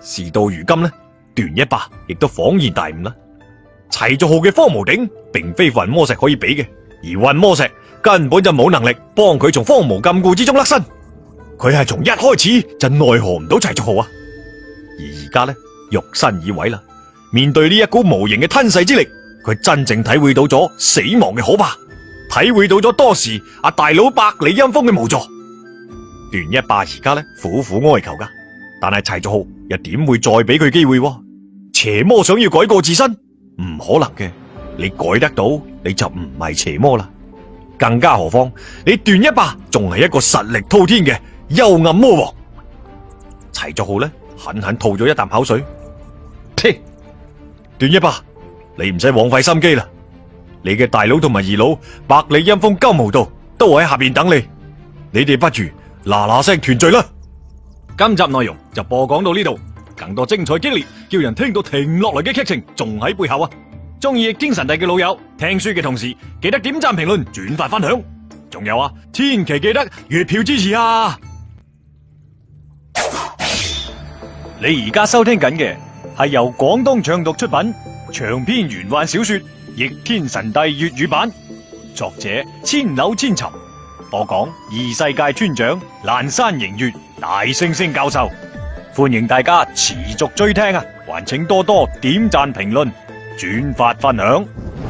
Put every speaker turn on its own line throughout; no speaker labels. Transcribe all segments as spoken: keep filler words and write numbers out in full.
事到如今呢，段一霸亦都恍然大悟啦。齊族號嘅荒無頂並非混魔石可以比嘅，而混魔石根本就冇能力幫佢從荒無禁錮之中甩身。佢係從一開始就奈何唔到齊族號啊！而而家呢，肉身已毀啦，面對呢一股無形嘅吞噬之力，佢真正體會到咗死亡嘅可怕，體會到咗當時阿大佬百里陰風嘅無助。段一霸而家呢，苦苦哀求噶，但係齊族號又點會再俾佢機會？邪魔想要改過自身，唔可能嘅。你改得到，你就唔係邪魔啦。更加何況你段一霸仲係一個實力滔天嘅幽暗魔王。齊族號呢，狠狠吐咗一啖口水。切，段一霸，你唔使枉費心機啦。你嘅大佬同埋二佬百里陰風金毛道都喺下邊等你，你哋不如嗱嗱聲團聚啦！今集內容就播講到呢度，更多精彩激烈，叫人聽到停落嚟嘅劇情仲喺背後啊！中意易經神帝嘅老友，聽書嘅同時記得點讚、評論、轉發、分享，仲有啊，千祈記得月票支持啊！你而家收聽緊嘅係由廣東暢讀出品長篇玄幻小說《逆天神帝》粵語版，作者千柳千尋。播講異世界村長闌山迎月大猩猩教授，歡迎大家持續追聽啊！還請多多點讚、評論、轉發、分享。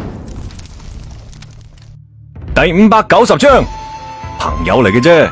第五百九十章，朋友嚟嘅啫。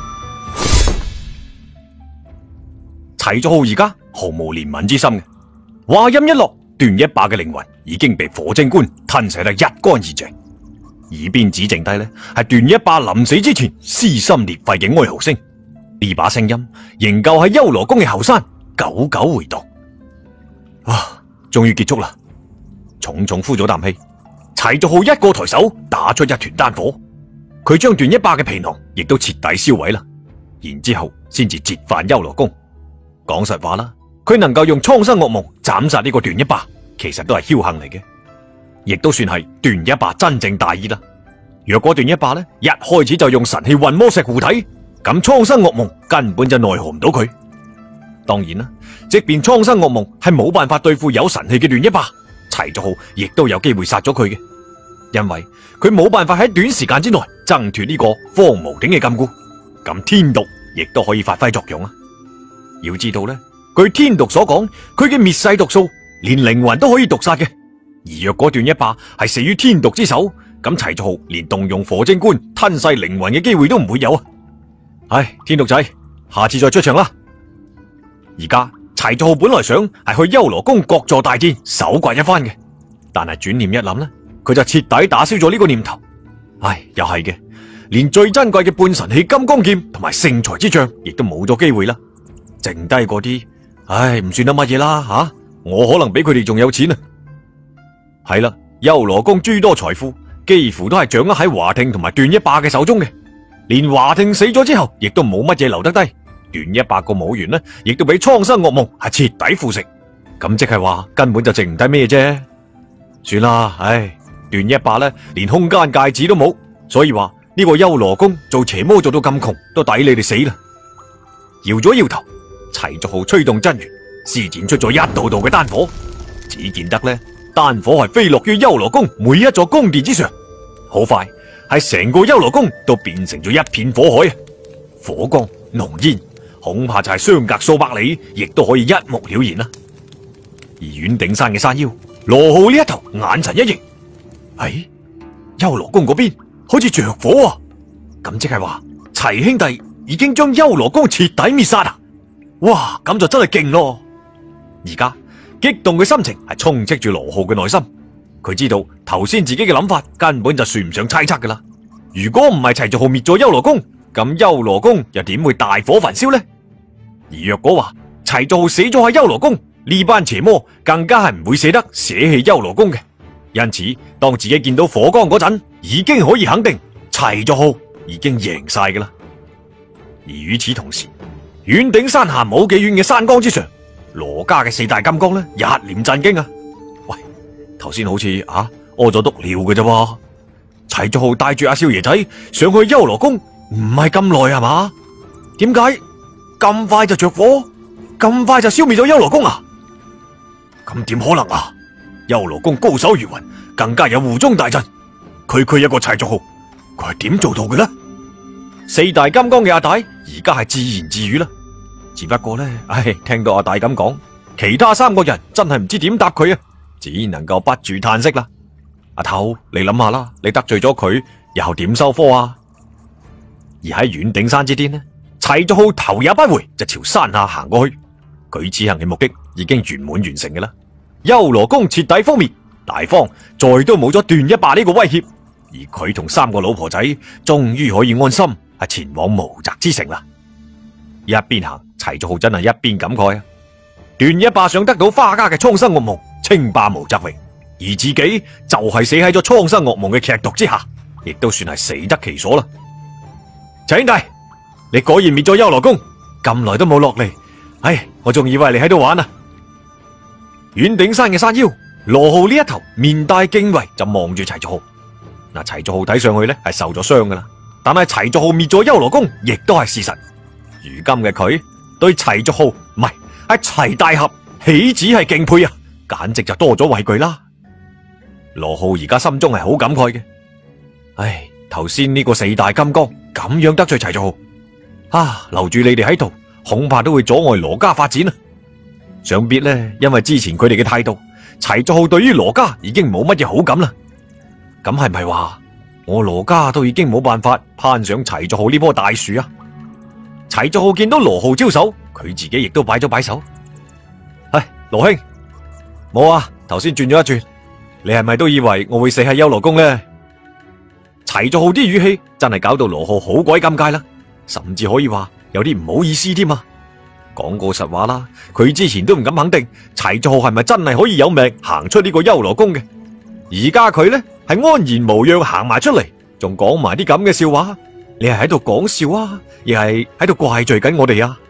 齊族號而家毫無憐憫之心嘅，話音一落，段一霸嘅靈魂已經被火精棺吞噬得一乾二淨。耳邊只剩低呢係段一霸臨死之前撕心裂肺嘅哀嚎聲，呢把聲音仍舊喺幽羅宮嘅後山久久回蕩。啊，終於結束啦！重重呼咗啖氣，齊族號一個抬手打出一團丹火，佢將段一霸嘅皮囊亦都徹底燒毀啦，然之後先至折返幽羅宮。講實話啦，佢能夠用蒼生噩夢斬殺呢個段一霸，其實都係僥幸嚟嘅。亦都算係段一霸真正大意啦。若果段一霸呢一開始就用神器混魔石護體，咁蒼生噩夢根本就奈何唔到佢。當然啦，即便蒼生噩夢係冇辦法對付有神器嘅段一霸，齊族號亦都有機會殺咗佢嘅，因為佢冇辦法喺短時間之內掙脫呢個荒無頂嘅禁錮，咁天毒亦都可以發揮作用啊。要知道呢，據天毒所講，佢嘅滅世毒素連靈魂都可以毒殺嘅。而若果段一霸係死於天毒之手，咁齊族號連動用火精棺吞噬靈魂嘅機會都唔會有啊！唉，天毒仔，下次再出場啦。而家齊族號本來想係去幽羅宮各座大戰搜刮一番嘅，但係轉念一諗呢，佢就徹底打消咗呢個念頭。唉，又係嘅，連最珍貴嘅半神器金剛劍同埋聖才之杖亦都冇咗機會啦。剩低嗰啲，唉，唔算得乜嘢啦吓，我可能比佢哋仲有錢啊！係啦，幽羅宮諸多財富幾乎都係掌握喺華聽同埋段一霸嘅手中嘅，連華聽死咗之後，亦都冇乜嘢留得低。段一霸個母緣呢，亦都俾蒼生噩夢係徹底腐蝕，咁即係話根本就剩唔低咩啫。算啦，唉，段一霸呢連空間戒指都冇，所以話呢個幽羅宮做邪魔做到咁窮，都抵你哋死啦。搖咗搖頭，齊族號催動真元，施展出咗一道道嘅丹火，只見得呢。丹火係飛落於幽羅宮每一座宮殿之上，好快係成個幽羅宮都變成咗一片火海啊！火光濃煙，恐怕就係相隔數百里，亦都可以一目了然啦。而遠頂山嘅山腰，羅浩呢一頭眼神一凝，哎，幽羅宮嗰邊好似着火啊！咁即係話齊兄弟已經將幽羅宮徹底滅殺啊！哇，咁就真係勁咯！而家。激動嘅心情係充斥住羅浩嘅內心，佢知道頭先自己嘅諗法根本就算唔上猜測噶啦。如果唔係齊族號滅咗幽羅宮，咁幽羅宮又點會大火焚燒呢？而若果話齊族號死咗喺幽羅宮，呢班邪魔更加係唔會捨得捨棄幽羅宮嘅。因此，當自己見到火光嗰陣，已經可以肯定齊族號已經贏晒噶啦。而與此同時，遠頂山下冇幾遠嘅山崗之上。羅家嘅四大金剛咧，一臉震驚啊！喂，頭先好似啊屙咗督尿嘅啫喎，齊族號帶住阿少爺仔上去幽羅宮，唔係咁耐係嘛？點解咁快就着火？ 咁快就消滅咗丘羅公啊？咁點可能啊？丘羅公高手如雲，更加有護宗大陣，區區一個齊族號，佢係點做到嘅呢？四大金剛嘅阿大而家係自言自語啦，只不過呢，唉，聽到阿大咁講，其他三個人真係唔知點答佢啊，只能夠不住嘆息啦。阿頭，你諗下啦，你得罪咗佢，以後點收科啊？而喺遠頂山之巔呢，齊族號頭也不回就朝山下行過去，佢此行嘅目的已經圓滿完成嘅啦。丘羅公徹底覆滅，大方再都冇咗段一霸呢個威脅，而佢同三個老婆仔終於可以安心係前往無責之城啦。一邊行，齊族號真係一邊感慨啊！段一霸想得到花家嘅蒼生噩夢，稱霸無責榮，而自己就係死喺咗蒼生噩夢嘅劇毒之下，亦都算係死得其所啦。齊兄弟，你果然滅咗丘羅公，咁耐都冇落嚟，唉，我仲以為你喺度玩啊！遠頂山嘅山腰，羅浩呢一頭面帶敬畏就望住齊族號。嗱，齊族號睇上去咧係受咗傷噶啦，但係齊族號滅咗丘羅公，亦都係事實。如今嘅佢對齊族號唔係係齊大俠，豈止係敬佩啊，簡直就多咗畏懼啦。羅浩而家心中係好感慨嘅，唉，頭先呢個四大金剛咁樣得罪齊族號，啊，留住你哋喺度，恐怕都會阻礙羅家發展啊！想必呢，因為之前佢哋嘅態度，齊族號對於羅家已經冇乜嘢好感啦。咁係咪話我羅家都已經冇辦法攀上齊族號呢棵大樹啊？齊族號見到羅浩招手，佢自己亦都擺咗擺手。唉，羅兄，冇啊，頭先轉咗一轉，你係咪都以為我會死喺丘羅公呢？齊族號啲語氣真係搞到羅浩好鬼尷尬啦，甚至可以話有啲唔好意思添啊！講過實話啦，佢之前都唔敢肯定齊族號係咪真係可以有命行出呢個丘羅宮嘅。而家佢呢係安然無恙行埋出嚟，仲講埋啲咁嘅笑話，你係喺度講笑啊，亦係喺度怪罪緊我哋啊？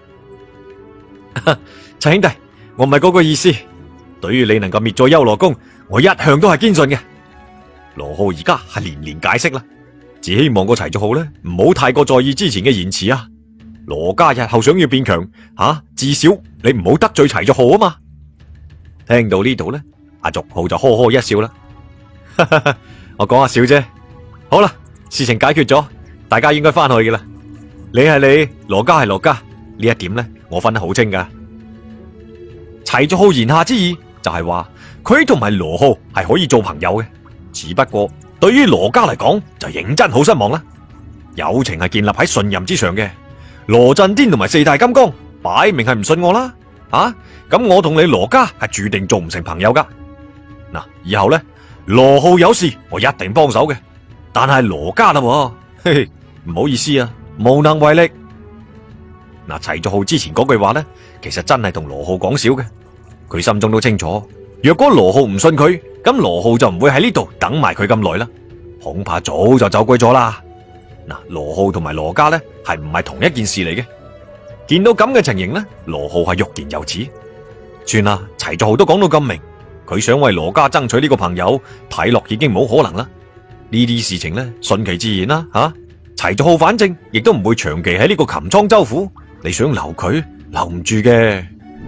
齊兄弟，我唔係嗰個意思。對於你能夠滅咗丘羅宮，我一向都係堅信嘅。羅浩而家係連連解釋啦，只希望個齊族號呢唔好太過在意之前嘅言辭啊。羅家日後想要變強，吓、啊、至少你唔好得罪齊族號啊嘛。聽到呢度呢，阿族號就呵呵一笑啦。我講下笑啫。好啦，事情解決咗，大家應該翻去嘅啦。你係你，羅家係羅家，呢一點呢，我分得好清噶。齊族號言下之意就係話佢同埋羅浩係可以做朋友嘅，只不過對於羅家嚟講就認真好失望啦。友情係建立喺信任之上嘅。羅震天同埋四大金剛擺明係唔信我啦，啊，咁我同你羅家係注定做唔成朋友噶。嗱，以後呢，羅浩有事我一定幫手嘅，但係羅家啦，嘿嘿，唔好意思啊，無能為力。嗱，齊族號之前嗰句話呢，其實真係同羅浩講笑嘅，佢心中都清楚，若果羅浩唔信佢，咁羅浩就唔會喺呢度等埋佢咁耐啦，恐怕早就走鬼咗啦。嗱，羅浩同埋羅家呢係唔係同一件事嚟嘅？見到咁嘅情形呢，羅浩係欲言又止。算啦，齊族號都講到咁明，佢想為羅家爭取呢個朋友，睇落已經冇可能啦。呢啲事情呢，順其自然啦，吓、啊。齊族號反正亦都唔會長期喺呢個琴倉州府，你想留佢留唔住嘅。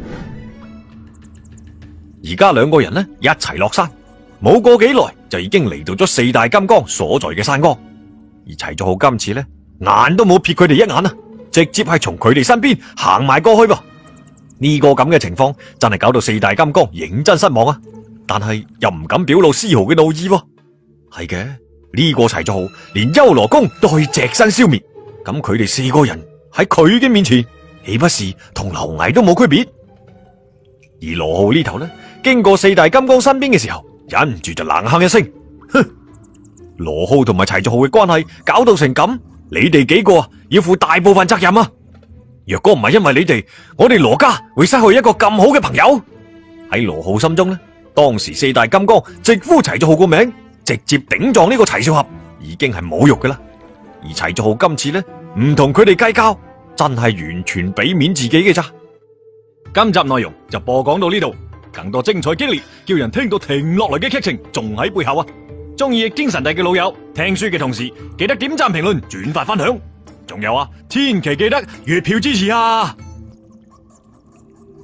而家兩個人呢一齊落山，冇過幾耐就已經嚟到咗四大金剛所在嘅山崗。而齊族號今次呢，眼都冇瞥佢哋一眼啊，直接係從佢哋身邊行埋過去噃。呢個咁嘅情況真係搞到四大金剛認真失望啊！但係又唔敢表露絲毫嘅怒意喎。係嘅，呢個齊族號連丘羅公都可以隻身消滅，咁佢哋四個人喺佢嘅面前，豈不是同螻蟻都冇區別？而羅浩呢頭呢，經過四大金剛身邊嘅時候，忍唔住就冷哼一聲，哼！羅浩同埋齊族號嘅關係搞到成咁，你哋幾個要負大部分責任啊！若果唔係因為你哋，我哋羅家會失去一個咁好嘅朋友。喺羅浩心中呢，當時四大金剛直呼齊族號個名，直接頂撞呢個齊少俠，已經係侮辱噶啦。而齊族號今次呢，唔同佢哋計較，真係完全俾面自己嘅咋。今集內容就播講到呢度，更多精彩激烈，叫人聽到停落嚟嘅劇情，仲喺背後啊！中意精神帝嘅老友，聽書嘅同時記得點讚、評論、轉發、分享，仲有啊，千祈記得月票支持啊！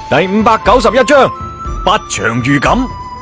第五百九十一章不祥預感。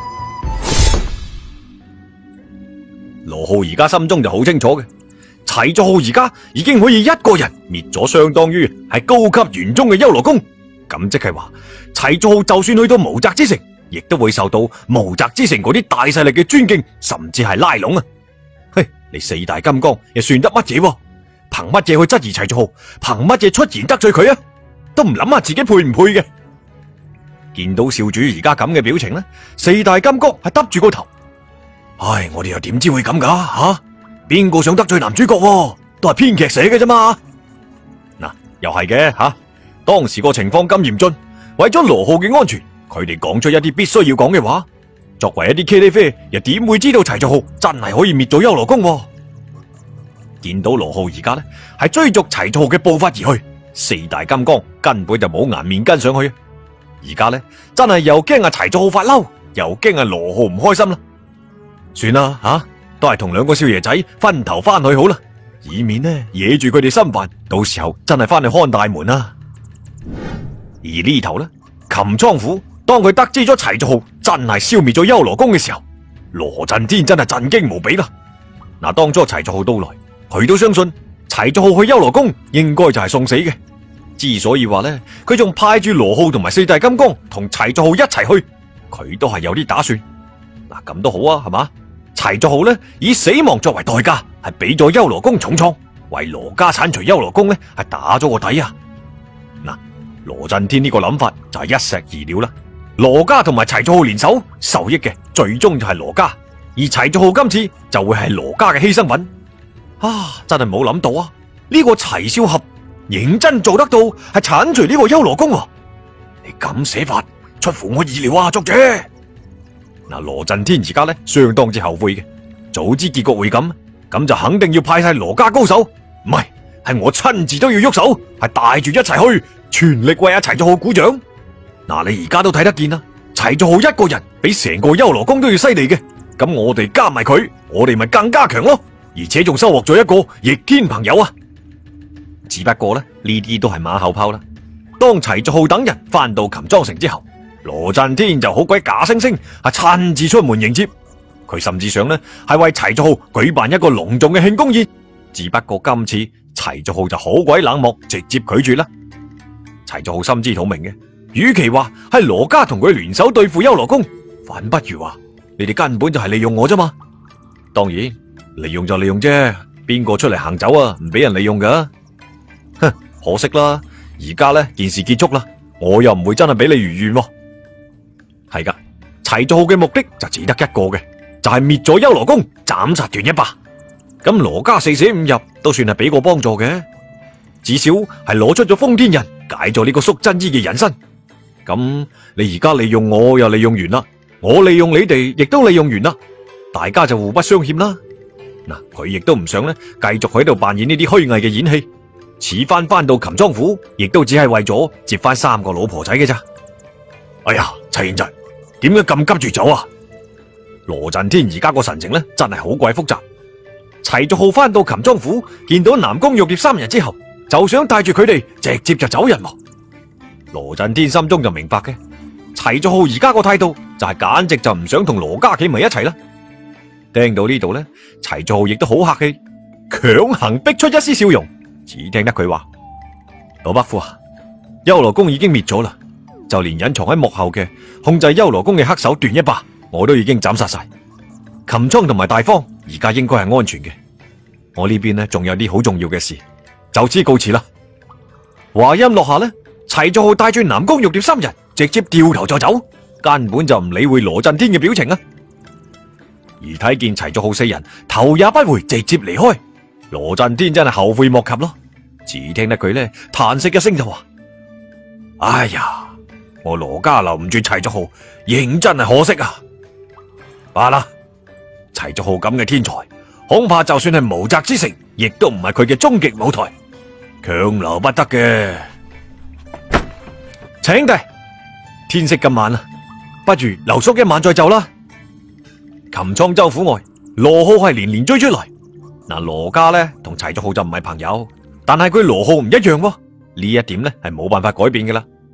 羅浩而家心中就好清楚嘅，齊佐浩而家已經可以一個人滅咗相當於係高級玄宗嘅丘羅宮，咁即係話齊佐浩就算去到無責之城，亦都會受到無責之城嗰啲大勢力嘅尊敬，甚至係拉攏啊！嘿，你四大金剛又算得乜嘢？憑乜嘢去質疑齊佐浩？憑乜嘢出言得罪佢啊？都唔諗下自己配唔配嘅？見到少主而家咁嘅表情呢，四大金剛係耷住個頭。唉，我哋又點知會咁噶吓？邊個想得罪男主角啊？都係編劇寫嘅啫嘛。嗱，又係嘅吓。當時個情況咁嚴峻，為咗羅浩嘅安全，佢哋講出一啲必須要講嘅話。作為一啲茄喱啡，又點會知道齊佐浩真係可以滅咗丘羅宮？見到羅浩而家呢係追逐齊佐浩嘅步伐而去，四大金剛根本就冇顏面跟上去。而家呢真係又驚阿齊佐浩發嬲，又驚阿羅浩唔開心啦。算啦吓、啊，都係同兩個少爺仔分頭翻去好啦，以免呢惹住佢哋心煩，到時候真係翻去看大門啦。而呢頭呢，琴倉府當佢得知咗齊佐浩真係消滅咗丘羅宮嘅時候，羅震天真係震驚無比啦。嗱，當初齊佐浩到來，佢都相信齊佐浩去丘羅宮應該就係送死嘅。之所以話呢，佢仲派住羅浩同埋四大金剛同齊佐浩一齊去，佢都係有啲打算。嗱，咁都好啊，係嘛？齊佐浩呢以死亡作為代價，係俾咗丘羅宮重創，為羅家鏟除丘羅宮呢係打咗個底啊！嗱，羅震天呢個諗法就係一石二鳥啦。羅家同埋齊佐浩聯手，受益嘅最終就係羅家，而齊佐浩今次就會係羅家嘅犧牲品。啊，真係冇諗到啊！呢個齊少俠認真做得到，係鏟除呢個丘羅宮啊！你咁寫法出乎我意料啊，作者。嗱，羅震天而家咧相當之後悔嘅，早知結局會咁，咁就肯定要派晒羅家高手，唔係，係我親自都要喐手，係帶住一齊去，全力為阿齊佐浩鼓掌。嗱，你而家都睇得見啦，齊佐浩一個人比成個丘羅宮都要犀利嘅，咁我哋加埋佢，我哋咪更加強咯，而且仲收穫咗一個逆天朋友啊！只不過咧，呢啲都係馬後炮啦。當齊佐浩等人翻到琴莊城之後，羅震天就好鬼假惺惺，係親自出門迎接。佢甚至想呢係為齊佐浩舉辦一個隆重嘅慶功宴。只不過今次齊佐浩就好鬼冷漠，直接拒絕啦。齊佐浩心知肚明嘅，與其話係羅家同佢聯手對付丘羅宮，反不如話你哋根本就係利用我啫嘛。當然利用就利用啫，邊個出嚟行走啊？唔俾人利用噶。哼，可惜啦，而家呢件事結束啦，我又唔會真係俾你如願喎。係噶，齊佐浩嘅目的就只得一個嘅，就係滅咗丘羅宮，斬殺段一霸。咁羅家四捨五入都算係俾過幫助嘅，至少係攞出咗封天人，解咗呢個縮真衣嘅隱身。咁你而家利用我又利用完啦，我利用你哋亦都利用完啦，大家就互不相欠啦。嗱，佢亦都唔想咧繼續喺度扮演呢啲虛偽嘅演戲，似翻翻到琴莊府，亦都只係為咗接翻三個老婆仔嘅咋。哎呀，齊賢侄，點解咁急住走啊？羅震天而家個神情咧，真係好鬼複雜。齊佐浩翻到琴莊府，見到南宮玉蝶三人之後，就想帶住佢哋直接就走人喎。羅震天心中就明白嘅，齊佐浩而家個態度就係簡直就唔想同羅家企埋一齊啦。聽到呢度咧，齊佐浩亦都好客氣，強行逼出一絲笑容，只聽得佢話：老伯父啊，丘羅宮已經滅咗啦。就連隱藏喺幕後嘅控制丘羅宮嘅黑手段一霸，我都已經斬殺晒。琴倉同埋大方而家應該係安全嘅。我呢邊呢仲有啲好重要嘅事，就此告辭啦。話音落下呢，齊佐浩帶住南宮玉蝶三人直接掉頭就走，根本就唔理會羅震天嘅表情啊。而睇見齊佐浩四人頭也不回直接離開，羅震天真係後悔莫及咯。只聽得佢呢嘆息一聲就話：哎呀！我羅家留唔住齊佐浩，認真係可惜啊！罷啦，齊佐浩咁嘅天才，恐怕就算係無責之城，亦都唔係佢嘅終極舞台，強留不得嘅。齊兄弟，天色咁晚啦，不如留宿一晚再走啦。琴倉州府外，羅浩係連連追出來。嗱，羅家咧同齊佐浩就唔係朋友，但係佢羅浩唔一樣喎，呢一點咧係冇辦法改變嘅啦。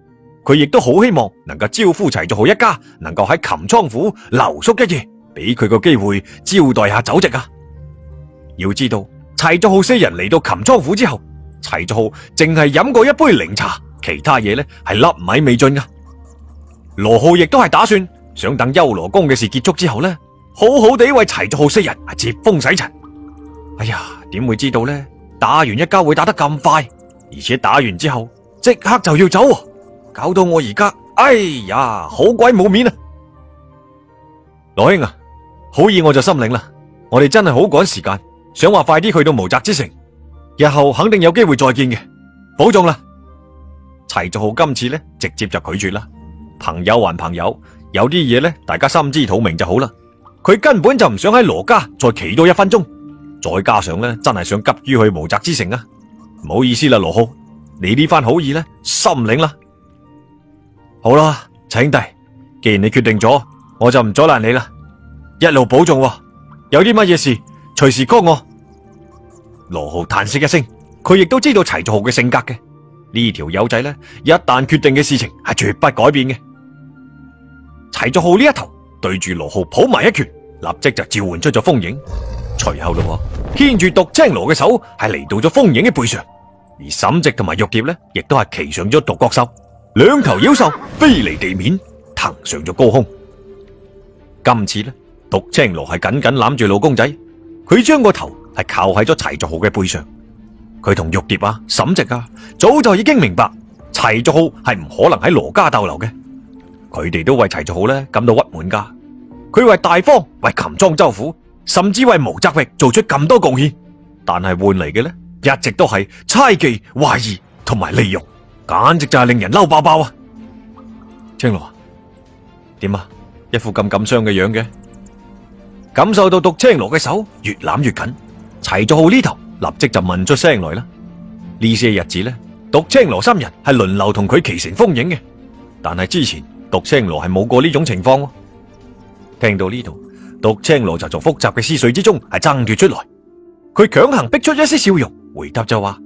佢亦都好希望能夠招呼齊族浩一家能夠喺琴倉府留宿一夜，俾佢個機會招待下酒席啊！要知道齊族浩四人嚟到琴倉府之後，齊族浩淨係飲過一杯檸茶，其他嘢呢係粒米未進噶。羅浩亦都係打算想等幽羅宮嘅事結束之後呢，好好地為齊族浩四人係接風洗塵。哎呀，點會知道呢？打完一交會打得咁快，而且打完之後即刻就要走，搞到我而家哎呀好鬼冇面啊！羅兄啊，好意我就心領啦，我哋真係好趕時間，想話快啲去到無責之城，日後肯定有機會再見嘅，保重啦。齊族浩今次呢，直接就拒絕啦，朋友還朋友，有啲嘢呢，大家心知肚明就好啦。佢根本就唔想喺羅家再企多一分鐘，再加上呢，真係想急於去無責之城啊！唔好意思啦，羅浩，你呢番好意呢，心領啦。好啦，齊兄弟，既然你決定咗，我就唔阻攔你啦。一路保重喎，有啲乜嘢事隨時 call 我。羅浩嘆息一聲，佢亦都知道齊族浩嘅性格嘅，呢條友仔呢，一旦決定嘅事情係絕不改變嘅。齊族浩呢一頭對住羅浩抱埋一拳，立即就召喚出咗風影，隨後咯，牽住獨青羅嘅手係嚟到咗風影嘅背上，而沈寂同埋玉蝶呢，亦都係騎上咗獨角獸，兩頭妖獸飛離地面，騰上咗高空。今次呢，獨青羅係緊緊攬住老公仔，佢將個頭係靠喺咗齊族浩嘅背上。佢同玉蝶啊、沈寂啊，早就已經明白齊族浩係唔可能喺羅家逗留嘅。佢哋都為齊族浩呢感到鬱悶噶。佢為大方、為琴莊州府，甚至為無責域做出咁多貢獻，但係換嚟嘅呢，一直都係猜忌、懷疑同埋利用，簡直就係令人嬲爆爆啊！青羅，點啊？一副咁感傷嘅樣嘅。感受到獨青羅嘅手越攬越緊，齊族浩呢頭立即就問出聲來啦。呢些日子呢，獨青羅三人係輪流同佢騎乘風影嘅，但係之前獨青羅係冇過呢種情況。聽到呢度，獨青羅就從複雜嘅思緒之中係掙脫出來，佢強行逼出一絲笑容，回答就話：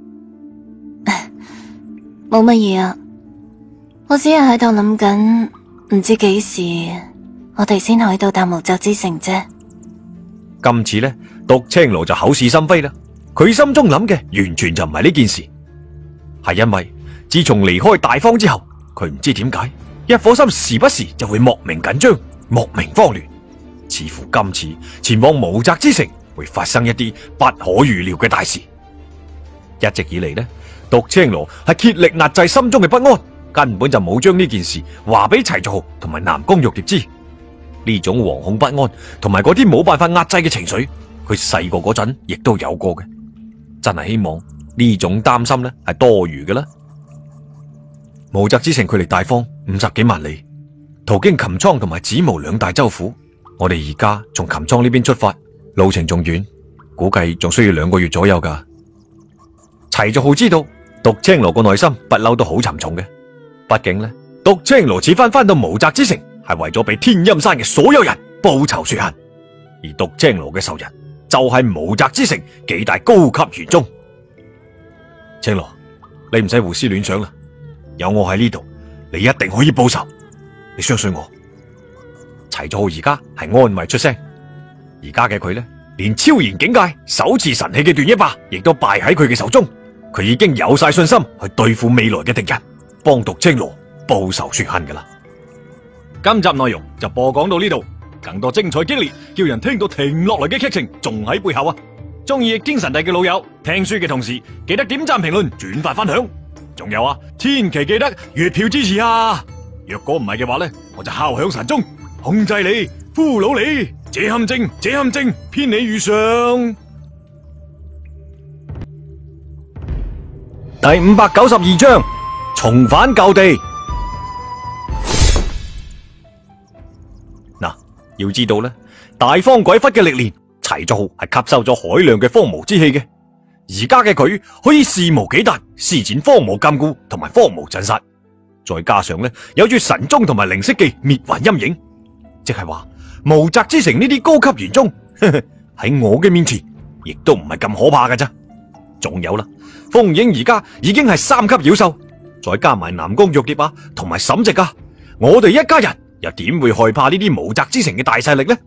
冇乜嘢啊，我只係喺度諗緊，唔知幾時我哋先可以到達無責之城啫。
今次呢，獨青羅就口是心非啦，佢心中諗嘅完全就唔係呢件事，係因為自從離開大方之後，佢唔知點解一顆心時不時就會莫名緊張、莫名慌亂，似乎今次前往無責之城會發生一啲不可預料嘅大事。一直以嚟呢，獨青羅係竭力壓制心中嘅不安，根本就冇將呢件事話俾齊族浩同埋南宮玉蝶知。呢種惶恐不安同埋嗰啲冇辦法壓制嘅情緒，佢細個嗰陣亦都有過嘅。真係希望呢種擔心呢係多餘嘅啦。無責之城距離大方五十幾萬里，途經琴倉同埋子毛兩大州府。我哋而家從琴倉呢邊出發，路程仲遠，估計仲需要兩個月左右噶。齊族浩知道獨青羅個內心不嬲都好沉重嘅，畢竟呢，獨青羅此番翻到無責之城係為咗俾天陰山嘅所有人報仇雪恨，而獨青羅嘅仇人就係無責之城幾大高級玄宗。青羅，你唔使胡思亂想啦，有我喺呢度，你一定可以報仇，你相信我。齊族浩而家係安慰出聲，而家嘅佢呢，連超然境界、手持神器嘅斷一霸亦都敗喺佢嘅手中，佢已經有晒信心去對付未來嘅敵人，幫獨青羅報仇雪恨噶啦。今集內容就播講到呢度，更多精彩激烈，叫人聽到停落嚟嘅劇情仲喺背後啊！中意《易經神帝》嘅老友，聽書嘅同時記得點讚、評論、轉發、分享，仲有啊，千祈記得月票支持啊！若果唔係嘅話呢，我就敲響神鐘，控制你，俘虜你，這陷阱，這陷阱，偏你遇上。第五百九十二章，重返舊地。嗱，要知道咧，大方鬼窟嘅歷練，齊族浩係吸收咗海量嘅荒蕪之氣嘅。而家嘅佢可以肆無忌憚施展荒蕪禁錮同埋荒蕪陣殺，再加上咧有住神宗同埋靈色技滅魂陰影，即係話無責之城呢啲高級玄宗喺我嘅面前，亦都唔係咁可怕㗎咋。仲有啦，風影而家已經係三級妖獸， 再加埋南宮玉蝶啊，同埋沈夕啊，我哋一家人又點會害怕呢啲無責之城嘅大勢力呢？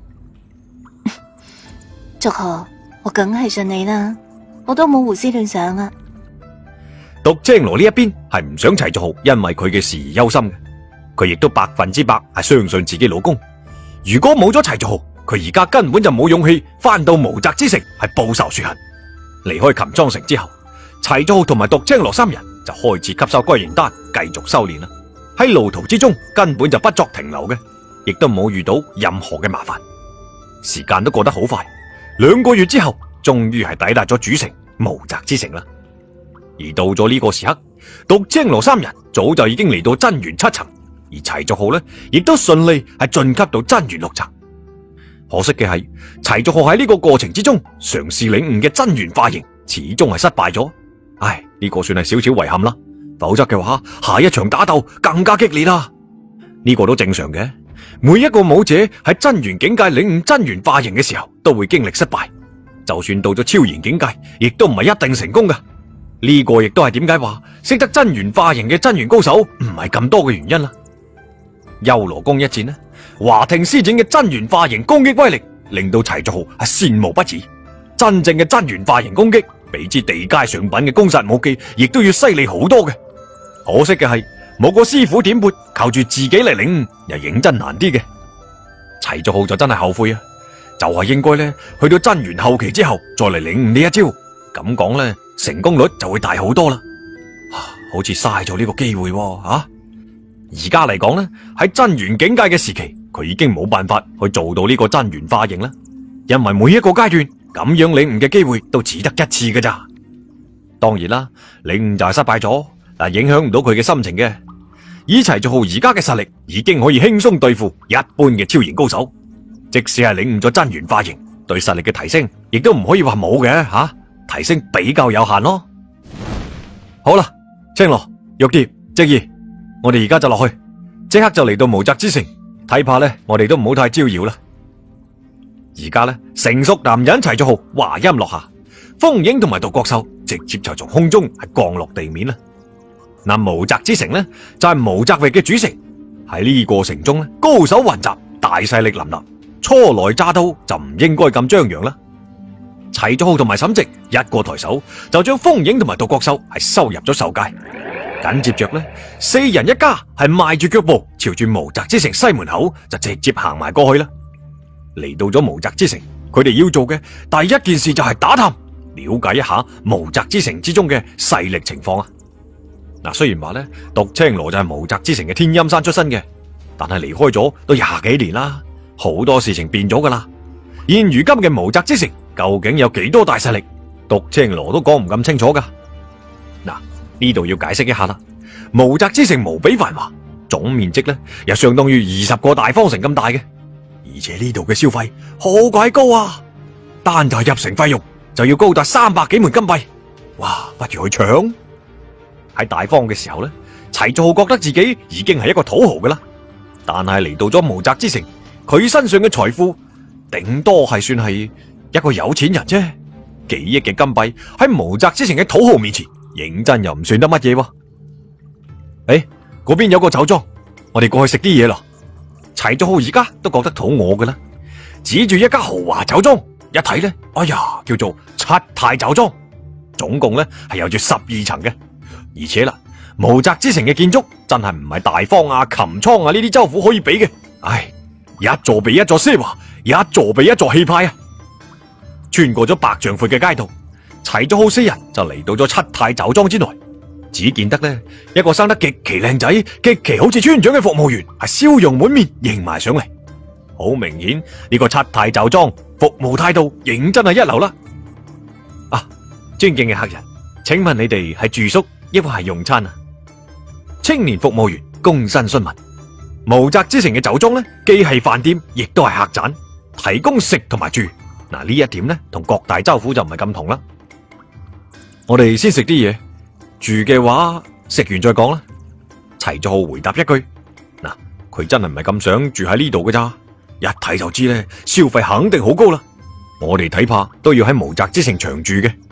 祝賀，我梗係信你啦，我都冇胡思亂想啊。
獨青羅呢一邊係唔想齊竹浩因為佢嘅事而憂心嘅，佢亦都百分之百係相信自己老公。如果冇咗齊竹浩，佢而家根本就冇勇氣翻到無責之城係報仇雪恨。離開琴莊城之後，齊竹浩同埋獨青羅三人就開始吸收歸元丹，繼續修煉啦。喺路途之中根本就不作停留嘅，亦都冇遇到任何嘅麻煩。時間都過得好快，兩個月之後，終於係抵達咗主城無責之城啦。而到咗呢個時刻，獨青羅三人早就已經嚟到真元七層，而齊竹浩呢亦都順利係晉級到真元六層。可惜嘅係，齊竹浩喺呢個過程之中嘗試領悟嘅真元化形，始終係失敗咗。唉，呢個算係少少遺憾啦。否則嘅話，下一場打鬥更加激烈啦。呢個都正常嘅，每一個武者喺真元境界領悟真元化形嘅時候，都會經歷失敗。就算到咗超然境界，亦都唔係一定成功噶。呢個亦都係點解話識得真元化形嘅真元高手唔係咁多嘅原因啦。幽羅宮一戰呢，華庭施展嘅真元化形攻擊威力，令到齊竹浩係羨慕不止。真正嘅真元化形攻擊，比之地階上品嘅攻殺武技，亦都要犀利好多嘅。可惜嘅係冇個師傅點撥，靠住自己嚟領悟，又認真難啲嘅。齊竹浩就真係後悔啊，就係應該咧去到真元後期之後再嚟領悟呢一招，咁講咧成功率就會大好多啦。好似嘥咗呢個機會喎啊！而家嚟講咧，喺真元境界嘅時期，佢已經冇辦法去做到呢個真元化形啦，因為每一個階段咁樣領悟嘅機會都只得一次㗎咋。當然啦，領悟就係失敗咗，但影響唔到佢嘅心情嘅。以齊竹浩而家嘅實力，已經可以輕鬆對付一般嘅超然高手。即使係領悟咗真元化形，對實力嘅提升，亦都唔可以話冇嘅吓，提升比較有限咯。好啦，青羅、玉蝶、直兒，我哋而家就落去，即刻就嚟到無責之城，睇怕咧，我哋都唔好太招搖啦。而家咧，成熟男人齊竹浩話音落下，風影同埋獨角獸直接就從空中係降落地面啦。嗱，無責之城呢，就係無責域嘅主城，喺呢個城中咧，高手雲集，大勢力林立，初來乍到就唔應該咁張揚啦。齊竹浩同埋沈夕一個抬手就將風影同埋獨角獸係收入咗獸界，緊接着呢，四人一家係邁住腳步朝住無責之城西門口就直接行埋過去啦。嚟到咗無責之城，佢哋要做嘅第一件事就係打探，了解一下無責之城之中嘅勢力情況啊。嗱，雖然話咧，獨青羅就係無責之城嘅天音山出身嘅，但係離開咗都廿幾年啦，好多事情變咗噶啦。現如今嘅無責之城究竟有幾多大勢力，獨青羅都講唔咁清楚噶。嗱，呢度要解釋一下啦。無責之城無比繁華，總面積咧又相當於二十個大方城咁大嘅，而且呢度嘅消費好鬼高啊！單就係入城費用就要高達三百幾枚金幣，哇！不如去搶。喺大方嘅時候咧，齊竹浩覺得自己已經係一個土豪噶啦，但係嚟到咗無責之城，佢身上嘅財富頂多係算係一個有錢人啫。幾億嘅金幣喺無責之城嘅土豪面前，認真又唔算得乜嘢喎。誒，嗰邊有個酒莊，我哋過去食啲嘢咯。齊竹浩而家都覺得肚餓噶啦，指住一家豪華酒莊，一睇咧，哎呀，叫做七太酒莊，總共咧係有住十二層嘅。而且啦，無責之城嘅建築真係唔係大方啊、琴倉啊呢啲州府可以比嘅。唉，一座比一座奢華，一座比一座氣派啊！穿過咗百丈闊嘅街道，齊竹浩四人就嚟到咗七太酒莊之內。只見得呢一個生得極其靚仔、極其好似村長嘅服務員，係笑容滿面迎埋上嚟。好明顯呢個七太酒莊服務態度認真係一流啦。啊，尊敬嘅客人，請問你哋係住宿抑或係用餐啊？青年服務員躬身詢問。無責之城嘅酒莊呢，既係飯店，亦都係客棧，提供食同埋住。嗱，呢一點呢，同各大州府就唔係咁同啦。我哋先食啲嘢，住嘅話食完再講啦。齊竹浩回答一句。嗱，佢真係唔係咁想住喺呢度嘅咋，一睇就知咧，消費肯定好高啦。我哋睇怕都要喺無責之城長住嘅，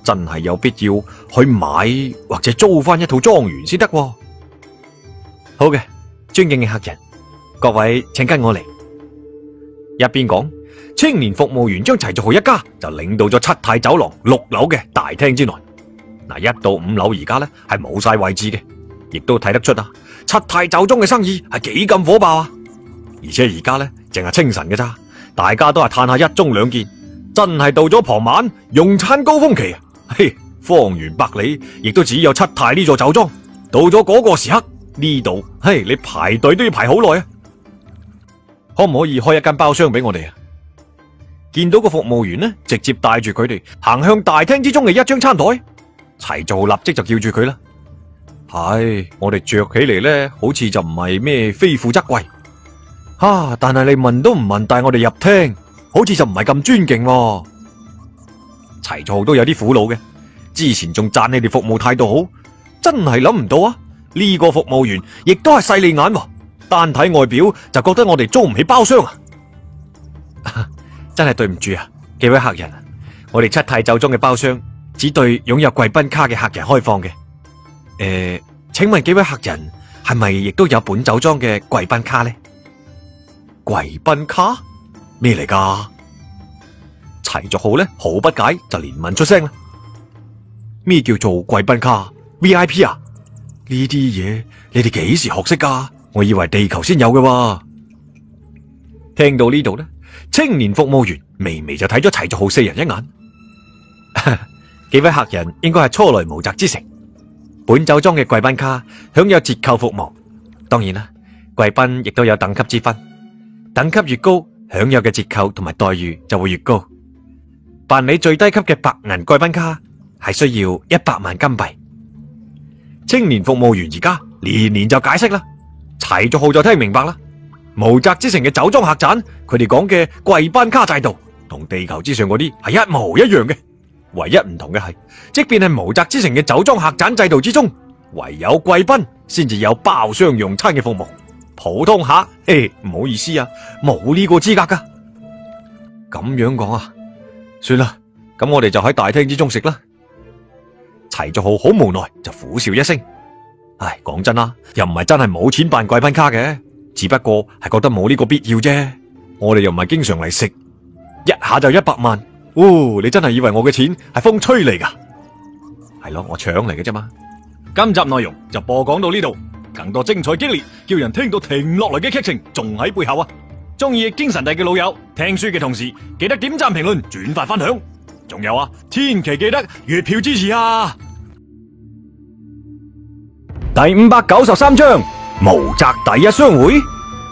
真係有必要去買或者租翻一套莊園先得。好嘅，尊敬嘅客人，各位請跟我嚟。一邊講，青年服務員將齊族豪一家就領到咗七太走廊六樓嘅大廳之內。嗱，一到五樓而家呢係冇晒位置嘅，亦都睇得出啊，七太酒莊嘅生意係幾咁火爆啊！而且而家呢淨係清晨嘅咋，大家都係嘆下一盅兩件，真係到咗傍晚用餐高峰期啊！嘿，方圓百里亦都只有七太呢座酒莊，到咗嗰個時刻呢度，嘿，你排隊都要排好耐啊！可唔可以開一間包廂俾我哋啊？見到個服務員呢，直接帶住佢哋行向大廳之中嘅一張餐台，齊族豪立即就叫住佢啦。係，我哋着起嚟呢，好似就唔係咩非富則貴，啊！但係你問都唔問帶我哋入廳，好似就唔係咁尊敬喎。齊族豪都有啲苦惱嘅，之前仲讚你哋服務態度好，真係諗唔到啊！呢個服務員亦都係勢利眼喎，單睇外表就覺得我哋租唔起包廂啊！真係對唔住啊，幾位客人，我哋七太酒莊嘅包廂只對擁有貴賓卡嘅客人開放嘅。誒、呃，請問幾位客人係咪亦都有本酒莊嘅貴賓卡呢？貴賓卡咩嚟㗎？齊族豪呢毫不解就連問出聲啦。咩叫做貴賓卡 V I P 啊？呢啲嘢你哋幾時學識㗎？我以為地球先有嘅喎。聽到呢度呢，青年服務員微微就睇咗齊族豪四人一眼。幾位客人應該係初來無宅之城，本酒莊嘅貴賓卡享有折扣服務。當然啦，貴賓亦都有等級之分，等級越高，享有嘅折扣同埋待遇就會越高。辦理最低級嘅白銀貴賓卡係需要一百萬金幣。青年服務員而家連連就解釋啦，齊族豪就聽明白啦。無宅之城嘅酒莊客棧，佢哋講嘅貴賓卡制度同地球之上嗰啲係一模一樣嘅，唯一唔同嘅係，即便係無宅之城嘅酒莊客棧制度之中，唯有貴賓先至有包廂用餐嘅服務，普通客，嘿，唔好意思啊，冇呢個資格噶。咁樣講啊，算啦，咁我哋就喺大廳之中食啦。齊族豪好無奈就苦笑一聲，唉，講真啦，又唔係真係冇錢辦貴賓卡嘅，只不過係覺得冇呢個必要啫。我哋又唔係經常嚟食，一下就一百萬，哦，你真係以為我嘅錢係風吹嚟噶？係咯，我搶嚟嘅啫嘛。今集內容就播講到呢度，更多精彩激烈，叫人聽到停落嚟嘅劇情仲喺背後啊！中意《精神帝》嘅老友，聽書嘅同時記得點讚、評論、轉發、分享，仲有啊，千祈記得月票支持啊！第五百九十三章無宅第一相會。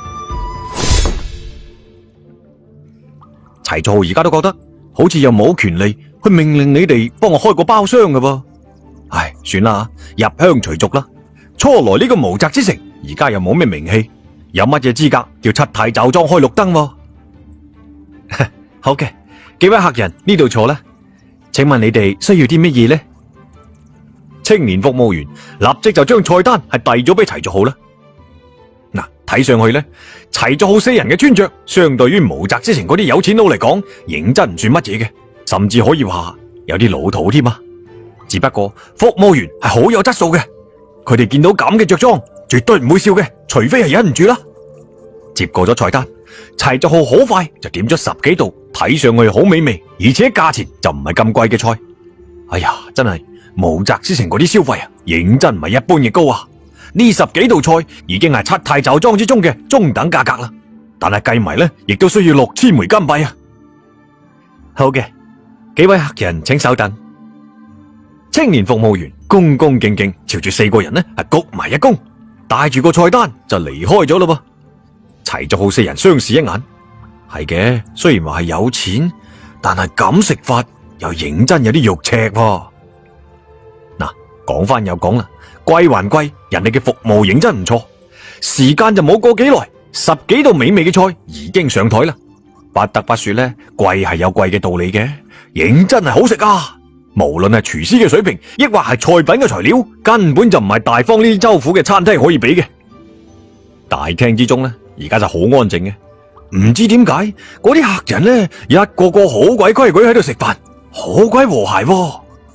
齊族豪而家都覺得好似又冇權利去命令你哋幫我開個包廂嘅噃。唉，算啦，入鄉隨俗啦。初來呢個無宅之城，而家又冇咩名氣，有乜嘢資格叫七太酒莊開綠燈？好嘅，幾位客人呢度坐啦。請問你哋需要啲乜嘢呢？青年服務員立即就將菜單係遞咗俾齊族豪啦。嗱，睇上去呢，齊族豪四人嘅穿着，相對於無宅之城嗰啲有錢佬嚟講，認真唔算乜嘢嘅，甚至可以話有啲老土添啊。只不過服務員係好有質素嘅，佢哋見到咁嘅着裝，絕對唔會笑嘅，除非係忍唔住啦。接過咗菜單，齊族豪好快就點咗十幾道睇上去好美味，而且價錢就唔係咁貴嘅菜。哎呀，真係無宅之城嗰啲消費啊，認真唔係一般嘅高啊！呢十幾道菜已經係七太酒莊之中嘅中等價格啦，但係計埋呢，亦都需要六千枚金幣啊！好嘅，幾位客人請稍等。青年服務員恭恭敬敬朝住四個人呢係鞠埋一躬，帶住個菜單就離開咗啦噃。齊族豪四人相視一眼，係嘅，雖然話係有錢，但係咁食法又認真有啲肉赤喎。嗱，講翻又講啦，貴還貴，人哋嘅服務認真唔錯，時間就冇過幾耐，十幾道美味嘅菜已經上台啦。不得不說呢，貴係有貴嘅道理嘅，認真係好食啊！無論係廚師嘅水平，抑或係菜品嘅材料，根本就唔係大方呢啲州府嘅餐廳可以比嘅。大廳之中呢，而家就好安靜嘅，唔知點解嗰啲客人呢，一個個好鬼規矩喺度食飯，好鬼和諧喎。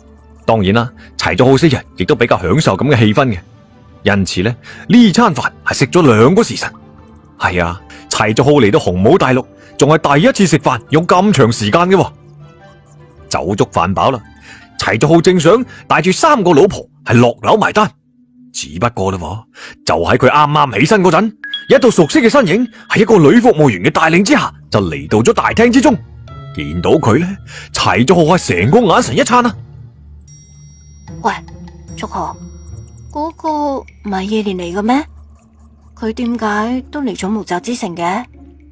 當然啦，齊咗好些人亦都比較享受咁嘅氣氛嘅，因此呢，呢餐飯係食咗兩個時辰。係啊，齊咗好嚟到洪武大陸，仲係第一次食飯用咁長時間嘅喎。酒足飯飽啦，齊咗好正想帶住三個老婆係落樓埋單，只不過啦，就喺佢啱啱起身嗰陣，一道熟悉嘅身影喺一個女服務員嘅帶領之下就嚟到咗大廳之中。見到佢呢，齊咗好係成個眼神一燦啊！
喂，祝賀，嗰個唔係葉蓮嚟嘅咩？佢點解都嚟咗無責之城嘅？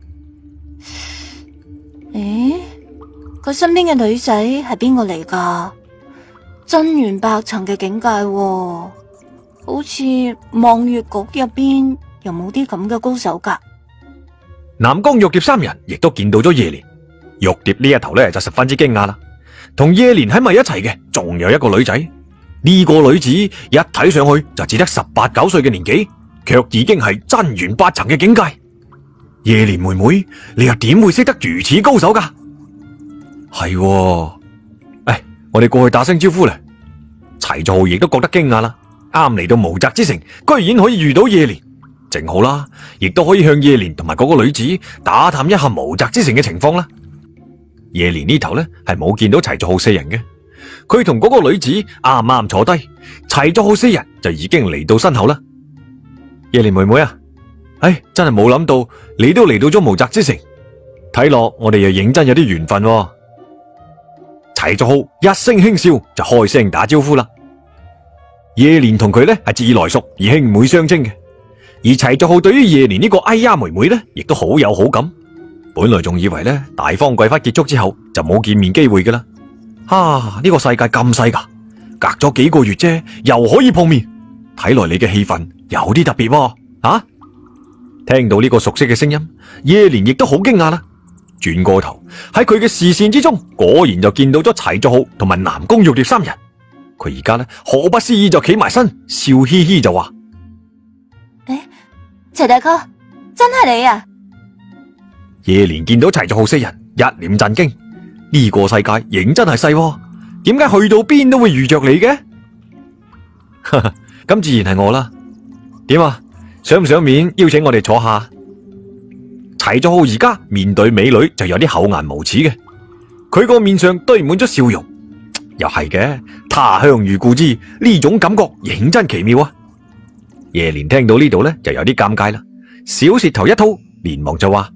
誒，佢身邊嘅女仔係邊個嚟噶？真元百層嘅境界喎，好似望月局入邊又冇啲咁嘅高手噶。
南江玉蝶三人亦都見到咗葉蓮，玉蝶呢一頭咧就十分之驚訝啦。同葉蓮喺埋一齊嘅仲有一個女仔，呢個女子一睇上去就只得十八九歲嘅年紀，卻已經係真元八層嘅境界。葉蓮妹妹，你又點會識得如此高手噶？係喎，誒，我哋過去打聲招呼咧。齊咗亦都覺得驚訝啦，啱嚟到無責之城，居然可以遇到葉蓮，正好啦，亦都可以向葉蓮同埋嗰個女子打探一下無責之城嘅情況啦。葉蓮呢頭咧係冇見到齊咗好四人嘅，佢同嗰個女子啱啱坐低，齊咗好四人就已經嚟到身後啦。葉蓮妹妹啊，唉，真係冇諗到你都嚟到咗無責之城，睇落我哋又認真有啲緣分喎。齊咗好一聲輕笑就開聲打招呼啦。葉蓮同佢咧係自來熟而兄妹相稱嘅，而齊咗好對於葉蓮呢個哎呀妹妹咧亦都好有好感。本來仲以為咧大方貴婚結束之後就冇見面機會噶啦，啊，呢個世界咁細噶，隔咗幾個月啫又可以碰面，睇來你嘅氣氛有啲特別喎。啊，聽到呢個熟悉嘅聲音，葉蓮亦都好驚訝啦。轉過頭喺佢嘅視線之中，果然就見到咗齊咗好同埋南宮玉蝶三人。佢而家咧毫不思議就企埋身，笑嘻嘻就話：
誒，齊大哥，真係你啊！
葉蓮見到齊咗好四人，一臉震驚。呢個世界認真係細喎，點解去到邊都會遇着你嘅？咁自然係我啦。點啊？想唔想面邀請我哋坐下？齊咗好而家面對美女就有啲厚顏無恥嘅，佢個面上堆滿咗笑容。又係嘅，他鄉遇故知，呢種感覺認真奇妙啊！葉蓮聽到呢度咧就有啲尷尬啦，小舌頭一吐，連忙就話：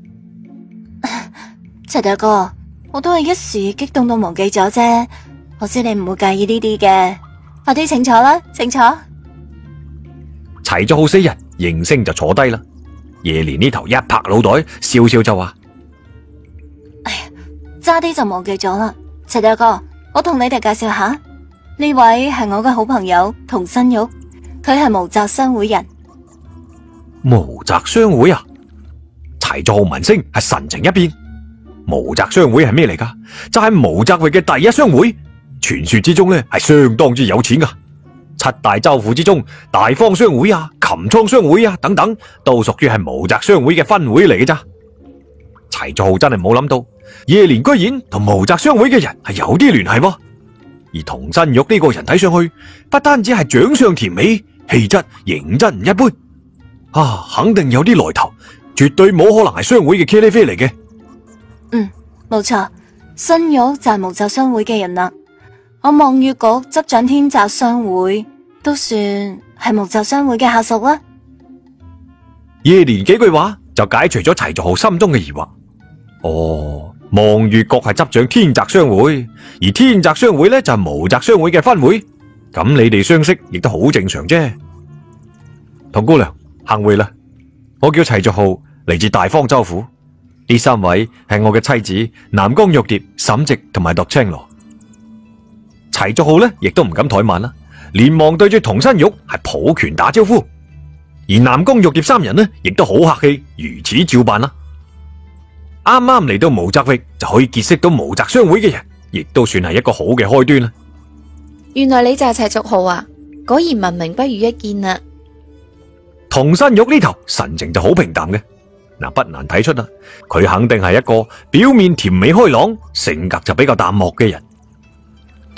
齊大哥，我都係一時激動到忘記咗啫，我知你唔會介意呢啲嘅，快啲請坐啦，請坐。
齊咗好四人應聲就坐低啦。葉蓮呢頭一拍腦袋，笑笑就話：
哎呀，差啲就忘記咗啦。齊大哥，我同你哋介紹下，呢位係我嘅好朋友童新玉，佢係無責商會人。
無責商會啊？齊咗好聞聲係神情一變，無責商會係咩嚟噶？就係無責域嘅第一商會，傳說之中咧係相當之有錢噶。七大州府之中，大方商會啊、琴倉商會啊等等，都屬於係無責商會嘅分會嚟嘅咋。齊咗好真係冇諗到，葉蓮居然同無責商會嘅人係有啲聯繫喎。而童新玉呢個人睇上去，不單止係長相甜美，氣質認真唔一般，啊，肯定有啲來頭，絕對冇可能係商會嘅茄喱啡嚟嘅。
嗯，冇錯，新玉就係無責商會嘅人啦。我望月局執掌天澤商會，都算係無責商會嘅下屬啦。
葉蓮幾句話就解除咗齊咗好心中嘅疑惑。哦，望月局係執掌天澤商會，而天澤商會咧就係無責商會嘅分會，咁你哋相識亦都好正常啫。童姑娘，幸會啦，我叫齊咗好，嚟自大方州府，呢三位係我嘅妻子南江玉蝶、沈夕同埋鐸青羅。齊咗好咧，亦都唔敢怠慢啦，連忙對住童新玉係抱拳打招呼，而南宮玉蝶三人呢，亦都好客氣，如此照辦啦。啱啱嚟到無責域就可以結識到無責商會嘅人，亦都算係一個好嘅開端啦。
原來你就係齊續浩啊，果然聞名不如一見啊。
童新玉呢頭神情就好平淡嘅，嗱，不難睇出啦，佢肯定係一個表面甜美開朗，性格就比較淡漠嘅人。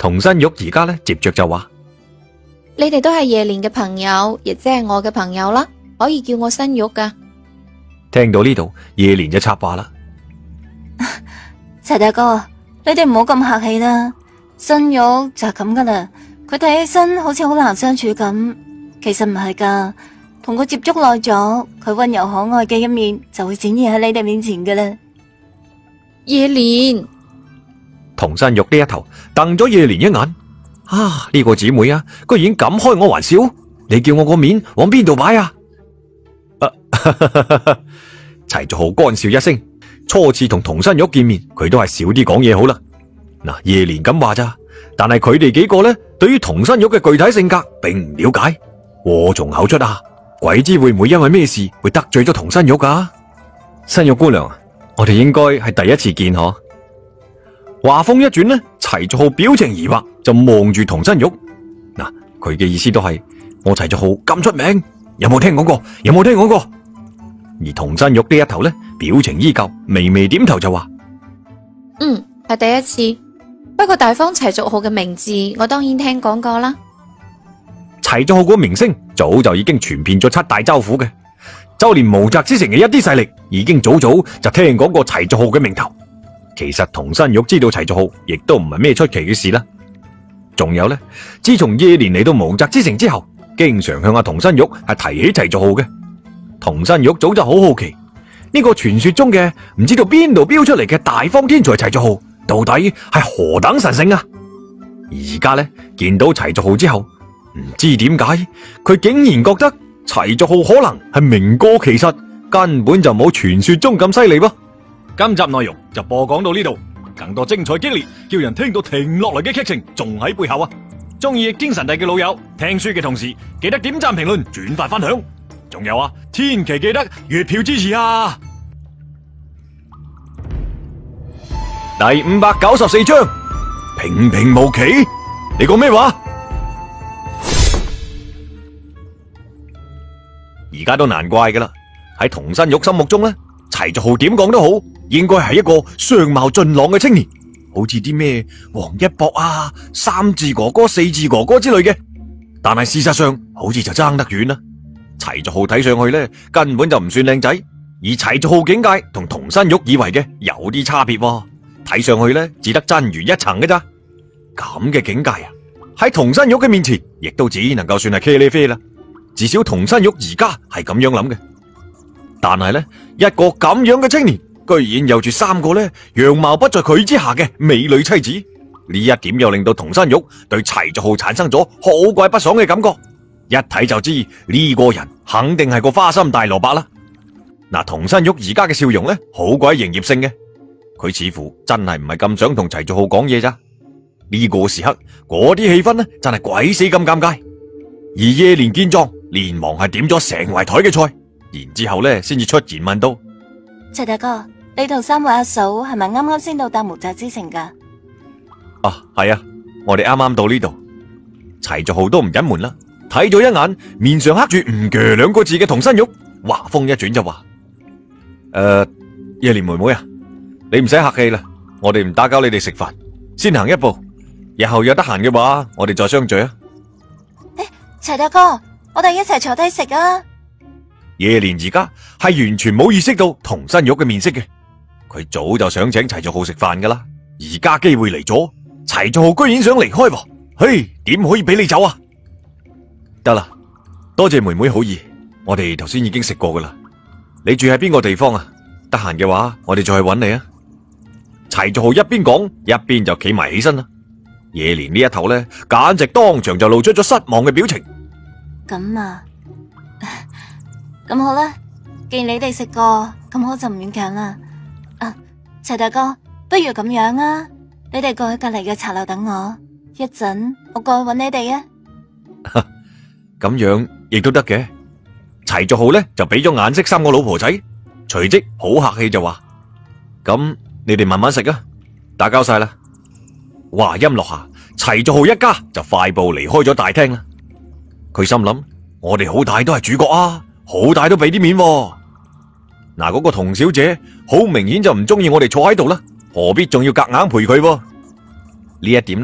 童新玉而家呢接着就話：
你哋都係夜蓮嘅朋友，亦即係我嘅朋友啦，可以叫我新玉噶。
聽到呢度，夜蓮就插話啦：
齊大哥，你哋唔好咁客氣啦。新玉就係咁噶啦，佢睇起身好似好難相處咁，其實唔係噶。同佢接觸耐咗，佢溫柔可愛嘅一面就會展現喺你哋面前噶啦。
夜蓮，
童新玉呢一頭瞪咗夜蓮一眼，啊呢、這個姊妹啊，居然敢開我玩笑，你叫我個面往邊度擺啊？啊齊竹浩乾笑一聲，初次同童新玉見面，佢都係少啲講嘢好啦。嗱，夜蓮咁話咋，但係佢哋幾個呢，對於童新玉嘅具體性格並唔了解，禍從口出啊！鬼知會唔會因為咩事會得罪咗童新玉噶？新玉姑娘，我哋應該係第一次見嗬。話鋒一轉呢，齊竹浩表情疑惑，就望住童新玉。嗱，佢嘅意思都係我齊竹浩咁出名，有冇聽講過？有冇聽講過？而童新玉呢一頭呢，表情依舊，微微點頭就話：
嗯，係第一次。不過大方齊竹浩嘅名字，我當然聽講過啦。
齊竹浩個名聲早就已經傳遍咗七大州府嘅，就連無責之城嘅一啲勢力，已經早早就聽講過齊竹浩嘅名頭。其實童新玉知道齊竹浩，亦都唔係咩出奇嘅事啦。仲有呢，自從夜蓮嚟到無責之城之後，經常向阿童新玉係提起齊竹浩嘅。童新玉早就好好奇，呢、這個傳說中嘅唔知道邊度飆出嚟嘅大方天才齊竹浩，到底係何等神聖啊！而家呢，見到齊竹浩之後，唔知點解佢竟然覺得齊竹浩可能係名過其實，根本就冇傳說中咁犀利噃。今集內容就播講到呢度，更多精彩激烈，叫人聽到停落嚟嘅劇情仲喺背後啊！中意《精神帝》嘅老友，聽書嘅同時記得點讚、評論、轉發、分享，仲有啊，千祈記得月票支持啊！第五百九十四章，平平無奇。你講咩話？而家都難怪噶啦，喺童新玉心目中呢，齊竹浩點講都好，應該係一個相貌俊朗嘅青年，好似啲咩王一博啊、三字哥哥、四字哥哥之類嘅。但係事實上，好似就爭得遠啦。齊竹浩睇上去呢，根本就唔算靚仔，而齊竹浩境界同童新玉以為嘅有啲差別喎。睇上去呢，只得真如一層嘅咋。咁嘅境界啊，喺童新玉嘅面前，亦都只能夠算係茄喱啡啦。至少童新玉而家係咁樣諗嘅。但係呢，一個咁樣嘅青年，居然有住三個呢樣貌不在佢之下嘅美女妻子，呢一點又令到童新玉對齊竹浩產生咗好鬼不爽嘅感覺。一睇就知呢個人肯定係個花心大蘿蔔啦。嗱，童新玉而家嘅笑容呢，好鬼營業性嘅。佢似乎真係唔係咁想同齊竹浩講嘢咋。呢個時刻嗰啲氣氛呢，真係鬼死咁尷尬。而夜蓮見狀，連忙係點咗成圍台嘅菜，然之後呢先至出言問道：
齊大哥，你同三位阿嫂係咪啱啱先到達無責之城噶？
啊，係啊，我哋啱啱到呢度。齊竹浩都唔隱瞞啦，睇咗一眼面上刻住唔鋸兩個字嘅童新玉，話鋒一轉就話：誒、呃，夜蓮妹妹啊，你唔使客氣啦，我哋唔打攪你哋食飯，先行一步。日後有得閒嘅話，我哋再相聚啊！
誒，齊大哥，我哋一齊坐低食啊！
夜蓮而家係完全冇意識到童新玉嘅面色嘅，佢早就想請齊竹浩食飯噶啦，而家機會嚟咗，齊竹浩居然想離開喎，嘿，點可以俾你走啊？得啦，多謝妹妹好意，我哋頭先已經食過噶啦。你住喺邊個地方啊？得閒嘅話，我哋再去揾你啊！齊竹浩一邊講一邊就企埋起身啦。夜蓮呢一頭呢，簡直當場就露出咗失望嘅表情。
咁啊，咁好啦，既然你哋食過，咁我就唔勉強啦。啊，齊大哥，不如咁樣啊，你哋過去隔籬嘅茶樓等我，一陣我過去揾你哋啊。
咁樣亦都得嘅。齊竹浩呢就俾咗眼色三個老婆仔，隨即好客氣就話：咁你哋慢慢食啊，打攪晒啦。話音落下，齊竹浩一家就快步離開咗大廳啦。佢心諗：我哋好大都係主角啊，好大都俾啲面喎。嗱，嗰個童小姐好明顯就唔中意我哋坐喺度啦，何必仲要夾硬陪佢喎？呢一點呢，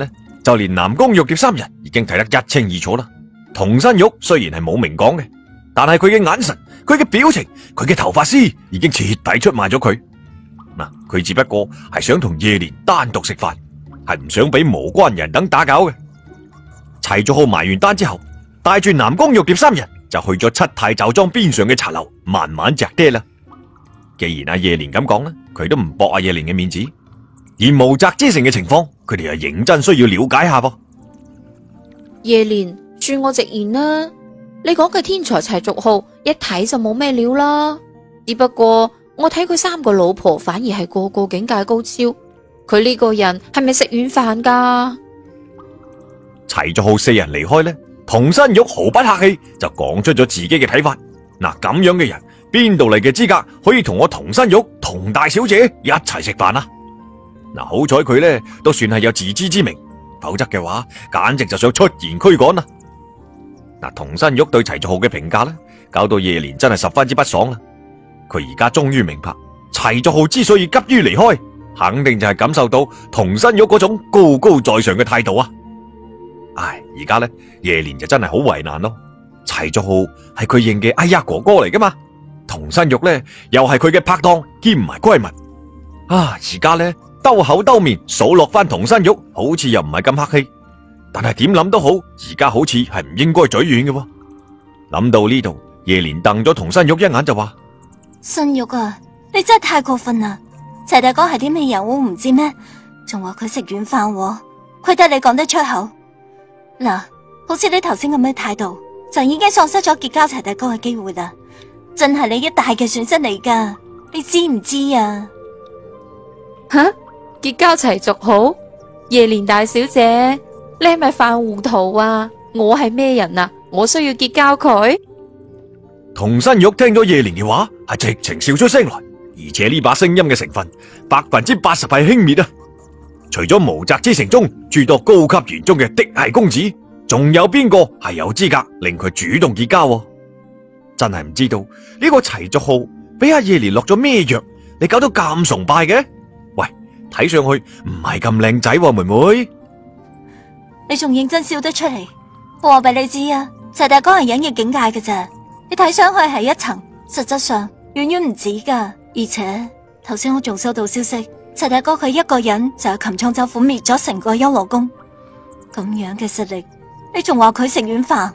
就連南宮玉蝶三人已經睇得一清二楚啦。童身玉雖然係冇明講嘅，但係佢嘅眼神、佢嘅表情、佢嘅頭髮絲已經徹底出賣咗佢。嗱，佢只不過係想同葉蓮單獨食飯，係唔想俾無關人等打攪嘅。齊竹浩埋完單之後，帶住南宮玉蝶三人就去咗七太酒莊邊上嘅茶樓慢慢隻爹啦。既然阿葉蓮咁講啦，佢都唔駁阿葉蓮嘅面子。而無責之城嘅情況，佢哋又認真需要了解下噃。
葉蓮，恕我直言啦，你講嘅天才齊竹浩一睇就冇咩料啦。只不過我睇佢三個老婆反而係個個境界高超，佢呢個人係咪食軟飯噶？
齊竹浩四人離開呢，童身玉毫不客氣就講出咗自己嘅睇法。嗱，咁樣嘅人邊度嚟嘅資格可以同我童身玉童大小姐一齊食飯啊？嗱，好彩佢呢都算係有自知之明，否則嘅話簡直就想出言驅趕啦。嗱，童身玉對齊竹浩嘅評價呢，搞到葉蓮真係十分之不爽啦。佢而家終於明白，齊竹浩之所以急於離開，肯定就係感受到童身玉嗰種高高在上嘅態度啊！唉，而家呢，葉蓮就真係好為難咯。齊竹浩係佢認嘅哎呀哥哥嚟噶嘛，童身玉呢又係佢嘅拍檔兼埋閨蜜啊！而家呢，兜口兜面數落翻童身玉，好似又唔係咁客氣，但係點諗都好，而家好似係唔應該嘴軟嘅喎。諗到呢度，葉蓮瞪咗童身玉一眼就話：
身玉啊，你真係太過分啦！齊大哥係啲咩人我唔知咩，仲話佢食軟飯喎，虧得你講得出口。嗱，好似你頭先咁嘅態度，就已經喪失咗結交齊大哥嘅機會啦，真係你一大嘅損失嚟噶，你知唔知啊？
吓，結交齊竹浩？葉蓮大小姐，你係咪犯糊塗啊？我係咩人啊？我需要結交佢？
童身玉聽咗葉蓮嘅話，係直情笑出聲來，而且呢把聲音嘅成分百分之八十係輕蔑啊！除咗無責之城中諸多高級員中嘅嫡系公子，仲有邊個係有資格令佢主動結交？真係唔知道呢個齊竹浩俾阿葉蓮落咗咩藥，你搞到咁崇拜嘅？喂，睇上去唔係咁靚仔喎，妹妹。
你仲認真笑得出嚟？我話俾你知啊，齊大哥係隱形境界嘅咋，你睇上去係一層，實質上遠遠唔止噶。而且頭先我仲收到消息，齊大哥佢一個人就係擒創州府滅咗成個幽羅宮，咁樣嘅實力，你仲話佢食軟飯？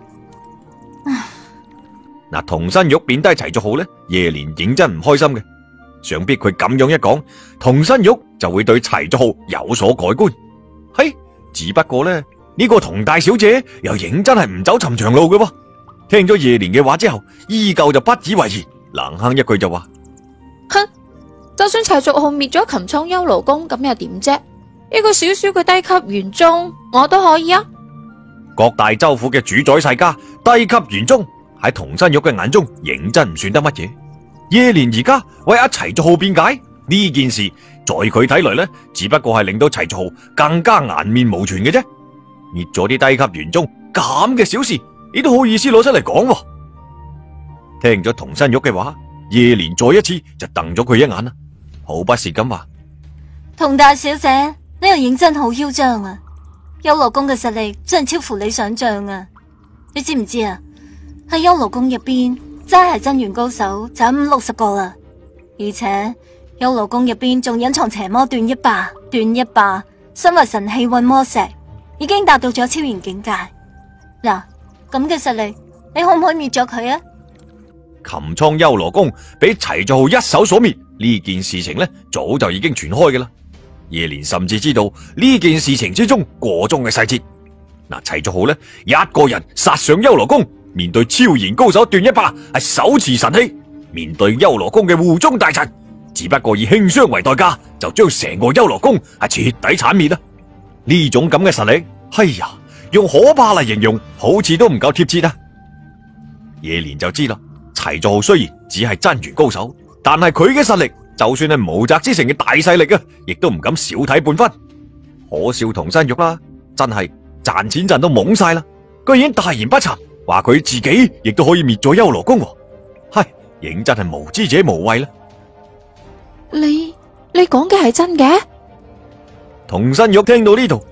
嗱，童身玉貶低齊竹浩呢，葉蓮認真唔開心嘅，想必佢咁樣一講，童身玉就會對齊竹浩有所改觀。嘿，只不過呢，呢個童大小姐又認真係唔走尋常路嘅噃。聽咗葉蓮嘅話之後，依舊就不以為然，冷哼一句就話：
哼，就算齊竹浩滅咗擒創幽羅宮，咁又點啫？一個小小嘅低級員中，我都可以啊！
各大州府嘅主宰世家，低級員中喺童身玉嘅眼中，認真唔算得乜嘢。葉蓮而家為阿齊竹浩辯解呢件事，在佢睇來呢，只不過係令到齊竹浩更加顏面無存嘅啫。滅咗啲低級員中咁嘅小事，你都好意思攞出嚟講？聽咗童身玉嘅話，葉蓮再一次就瞪咗佢一眼啦，好不屑咁話：
童大小姐，你又認真好囂張啊！幽羅宮嘅實力真係超乎你想象啊！你知唔知啊？喺幽羅宮入邊，真係真元高手就五六十個啦，而且幽羅宮入邊仲隱藏邪魔段一霸，段一霸身為神器混魔石，已經達到咗超然境界。嗱，咁嘅實力，你可唔可以滅咗佢啊？
擒創幽羅宮俾齊竹浩一手所滅呢件事情呢，早就已經傳開嘅啦。葉蓮甚至知道呢件事情之中個中嘅細節。嗱，齊竹浩呢，一個人殺上幽羅宮，面對超然高手段一霸係手持神器，面對幽羅宮嘅護宗大臣，只不過以輕傷為代價，就將成個幽羅宮係徹底鏟滅啦。呢種咁嘅實力，哎呀，用可怕嚟形容，好似都唔夠貼切啊！葉蓮就知啦，齊竹浩雖然只係真元高手，但係佢嘅實力，就算係無責之城嘅大勢力啊，亦都唔敢少睇半分。可笑童身玉啦，真係賺錢賺到懵晒啦，居然大言不慚，話佢自己亦都可以滅咗幽羅宮。係，認真係無知者無畏啦。
你你講嘅係真嘅？
童身玉聽到呢度，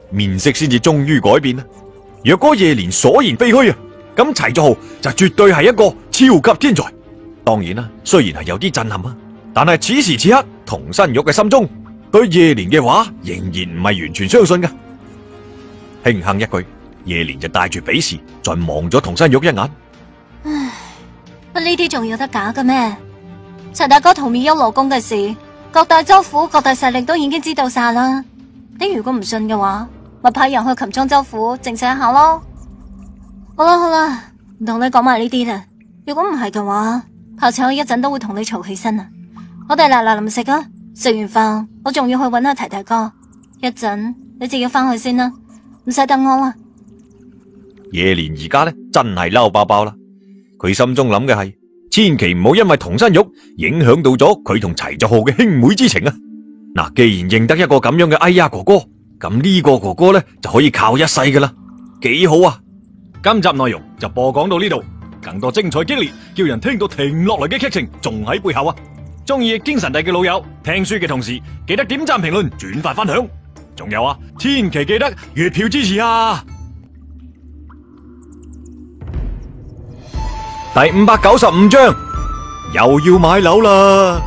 面色先至終於改變啦。若果葉蓮所言非虛啊，咁齊祖浩就絕對係一個超級天才。當然啦，雖然係有啲震撼啊，但係此時此刻，童新玉嘅心中對葉蓮嘅話仍然唔係完全相信㗎。輕哼一句，葉蓮就帶住鄙視再望咗童新玉一眼。
唉，乜呢啲仲要得假嘅咩？齊大哥屠滅優羅宮嘅事，各大州府、各大勢力都已經知道晒啦。你如果唔信嘅話，咪派人去琴莊州府證實一下咯。好啦好啦，唔同你講埋呢啲啦。如果唔係嘅話，怕且我一陣都會同你嘈起身啊！我哋嗱嗱臨食啊！食完飯我仲要去搵阿齊大哥，一陣你自己翻去先啦，唔使等我啊！
葉蓮而家咧真係嬲爆爆啦！佢心中諗嘅係，千祈唔好因為童新玉影響到咗佢同齊祖浩嘅兄妹之情啊！嗱，既然認得一個咁樣嘅哎呀哥哥，咁呢個哥哥咧就可以靠一世噶啦，幾好啊！今集內容就播講到呢度，更多精彩激烈，叫人聽到停落嚟嘅劇情仲喺背後啊！中意精神帝嘅老友，聽書嘅同時記得點讚、評論、轉發、分享，仲有啊，千祈記得月票支持啊！第五百九十五章又要買樓啦！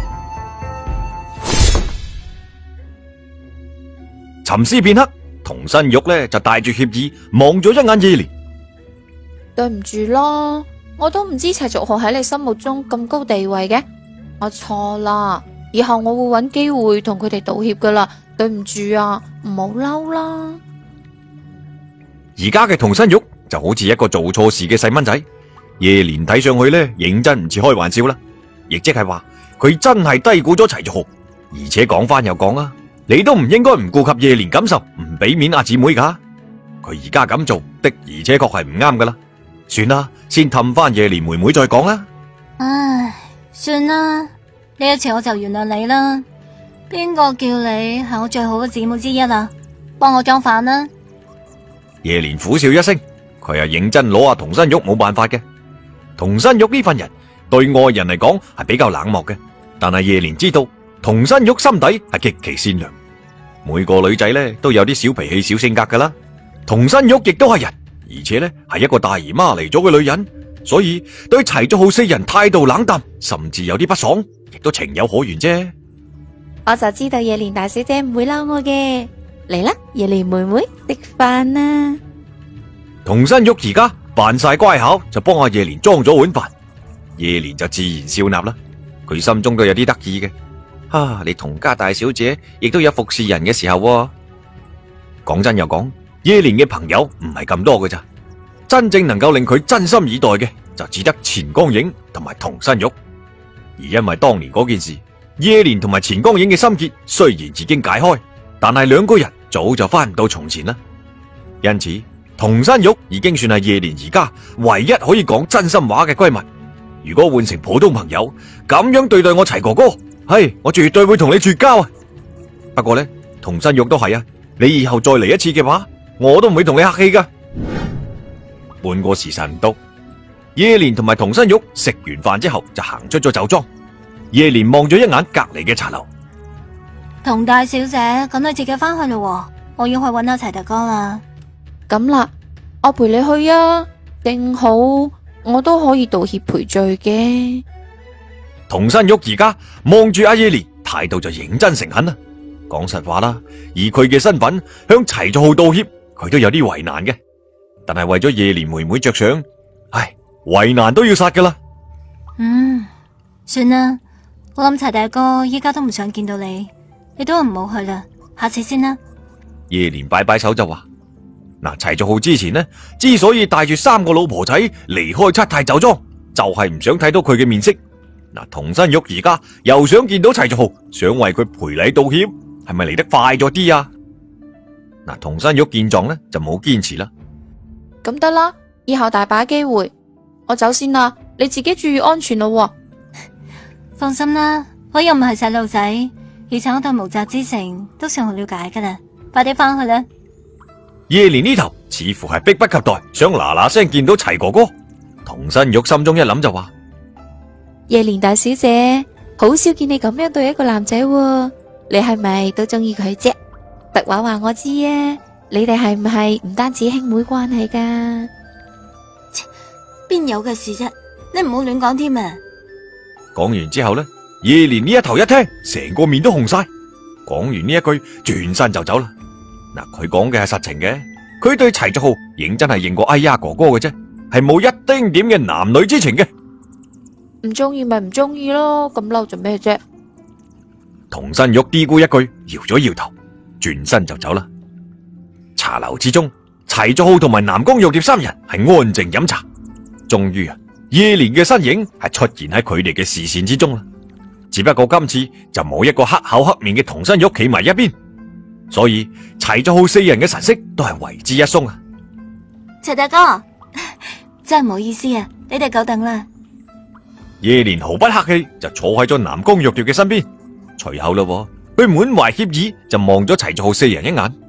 沉思片刻，童新玉呢就帶住歉意望咗一眼葉蓮。
對唔住咯，我都唔知齊族浩喺你心目中咁高地位嘅，我錯啦，以後我會揾機會同佢哋道歉噶啦，對唔住啊，唔好嬲啦。
而家嘅童新玉就好似一個做錯事嘅細蚊仔，葉蓮睇上去呢認真唔似開玩笑啦，亦即係話佢真係低估咗齊族浩，而且講翻又講啦。你都唔應該唔顧及葉蓮感受，唔俾面阿姊妹噶。佢而家咁做的而且確係唔啱噶啦。算啦，先氹翻葉蓮妹妹再講啦。
唉，算啦，呢一次我就原諒你啦。邊個叫你係我最好嘅姊妹之一啊？幫我裝飯啦。
葉蓮苦笑一聲，佢係認真攞阿童新玉冇辦法嘅。童新玉呢份人對外人嚟講係比較冷漠嘅，但係葉蓮知道童新玉心底係極其善良。每個女仔咧都有啲小脾氣、小性格噶啦。童新玉亦都係人，而且咧係一個大姨媽嚟咗嘅女人，所以對齊祖浩四人態度冷淡，甚至有啲不爽，亦都情有可原啫。
我就知道葉蓮大小姐唔會嬲我嘅，嚟啦，葉蓮妹妹食飯啦。
童新玉而家扮晒乖巧，就幫阿葉蓮裝咗碗飯。葉蓮就自然笑納啦，佢心中都有啲得意嘅。啊！你童家大小姐亦都有服侍人嘅時候喎。講真又講，葉蓮嘅朋友唔係咁多嘅咋，真正能夠令佢真心以待嘅就只得錢光影同埋童新玉。而因為當年嗰件事，葉蓮同埋錢光影嘅心結雖然已經解開，但係兩個人早就翻唔到從前啦。因此，童新玉已經算係葉蓮而家唯一可以講真心話嘅閨蜜。如果換成普通朋友咁樣對待我齊哥哥，係，我絕對會同你絕交啊！不過呢，童新玉都係啊，你以後再嚟一次嘅話，我都唔會同你客氣噶。半個時辰唔到，葉蓮同埋童新玉食完飯之後就行出咗酒莊。葉蓮望咗一眼隔籬嘅茶樓，
童大小姐，咁你自己翻去咯，我要去搵阿齊大哥啦。
咁啦，我陪你去啊，正好我都可以道歉賠罪嘅。
童新玉而家望住阿葉蓮，態度就認真誠懇啦。講實話啦，以佢嘅身份向齊祖浩道歉，佢都有啲為難嘅。但係為咗葉蓮妹妹着想，唉，為難都要殺噶啦。
嗯，算啦，我諗齊大哥依家都唔想見到你，你都唔好去啦，下次先啦。
葉蓮擺擺手就話：嗱，齊祖浩之前呢，之所以帶住三個老婆仔離開七太酒莊，就係唔想睇到佢嘅面色。嗱，童新玉而家又想見到齊祖浩，想為佢賠禮道歉，係咪嚟得快咗啲啊？嗱，童新玉見狀呢就冇堅持啦。
咁得啦，以後大把機會，我走先啦，你自己注意安全咯。
放心啦，我又唔係細路仔，而且我對無責之情都算好了解噶啦，快啲翻去啦。
葉蓮呢頭似乎係迫不及待，想嗱嗱聲見到齊哥哥。童新玉心中一諗就話：
葉蓮大小姐，好少見你咁樣對一個男仔喎，你係咪都中意佢啫？特話話我知啊， 你哋係唔係唔單止兄妹關係噶？
邊有嘅事啫？你唔好亂講添啊！
講完之後呢，葉蓮呢一頭一聽，成個面都紅晒。講完呢一句，轉身就走啦。嗱，佢講嘅係實情嘅，佢對齊竹浩認真係認過哎呀哥哥嘅啫，係冇一丁點嘅男女之情嘅。
唔中意咪唔中意咯，咁嬲做咩啫？
童新玉嘀咕一句，搖咗搖頭，轉身就走啦。茶樓之中，齊竹浩同埋南宮玉蝶三人係安靜飲茶。終於啊，葉蓮嘅身影係出現喺佢哋嘅視線之中啦。只不過今次就冇一個黑口黑面嘅童新玉企埋一邊，所以齊竹浩四人嘅神色都係為之一鬆啊。
齊大哥，真係唔好意思啊，你哋久等啦。
葉蓮毫不客氣就坐喺咗南宮玉蝶嘅身邊，隨後咯，佢滿懷歉意就望咗齊竹浩四人一眼。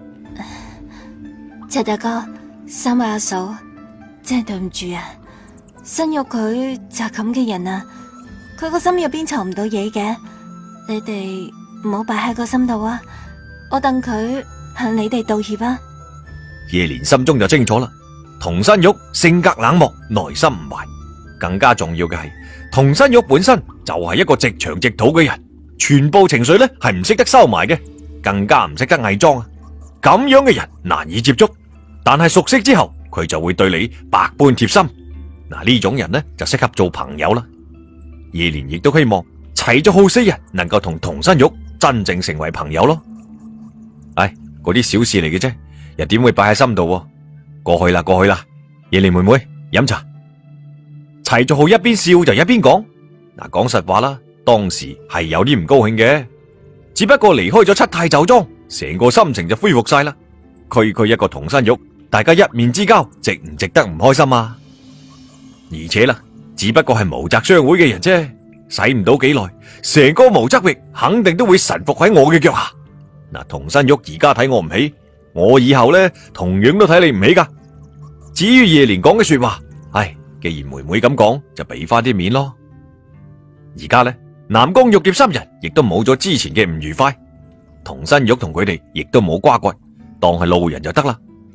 齊大哥，三位阿嫂，真係對唔住啊！新玉佢就係咁嘅人啊，佢個心入邊藏唔到嘢嘅，你哋唔好擺喺個心度啊！我等佢向你哋道歉啊！
葉蓮心中就清楚啦，童新玉性格冷漠，內心唔壞，更加重要嘅係童新玉本身就係一個直腸直肚嘅人，全部情緒咧係唔識得收埋嘅，更加唔識得偽裝啊！咁樣嘅人難以接觸，但係熟悉之後，佢就會對你百般貼心。嗱，呢種人呢就適合做朋友啦。葉蓮亦都希望齊竹浩四人能夠同童新玉真正成為朋友咯。唉，嗰啲小事嚟嘅啫，又點會擺喺心度？過去啦，過去啦。葉蓮妹妹飲茶。齊竹浩一邊笑就一邊講：嗱，講實話啦，當時係有啲唔高興嘅，只不過離開咗七太酒莊，成個心情就恢復晒啦。區區一個童新玉，大家一面之交，值唔值得唔開心啊？而且啦，只不過係無責商會嘅人啫，使唔到幾耐，成個無責域肯定都會臣服喺我嘅腳下。嗱，童新玉而家睇我唔起，我以後咧同樣都睇你唔起噶。至於葉蓮講嘅說話，唉，既然妹妹咁講，就俾翻啲面咯。而家咧，南宮玉蝶三人亦都冇咗之前嘅唔愉快，童新玉同佢哋亦都冇瓜葛，當係路人就得啦。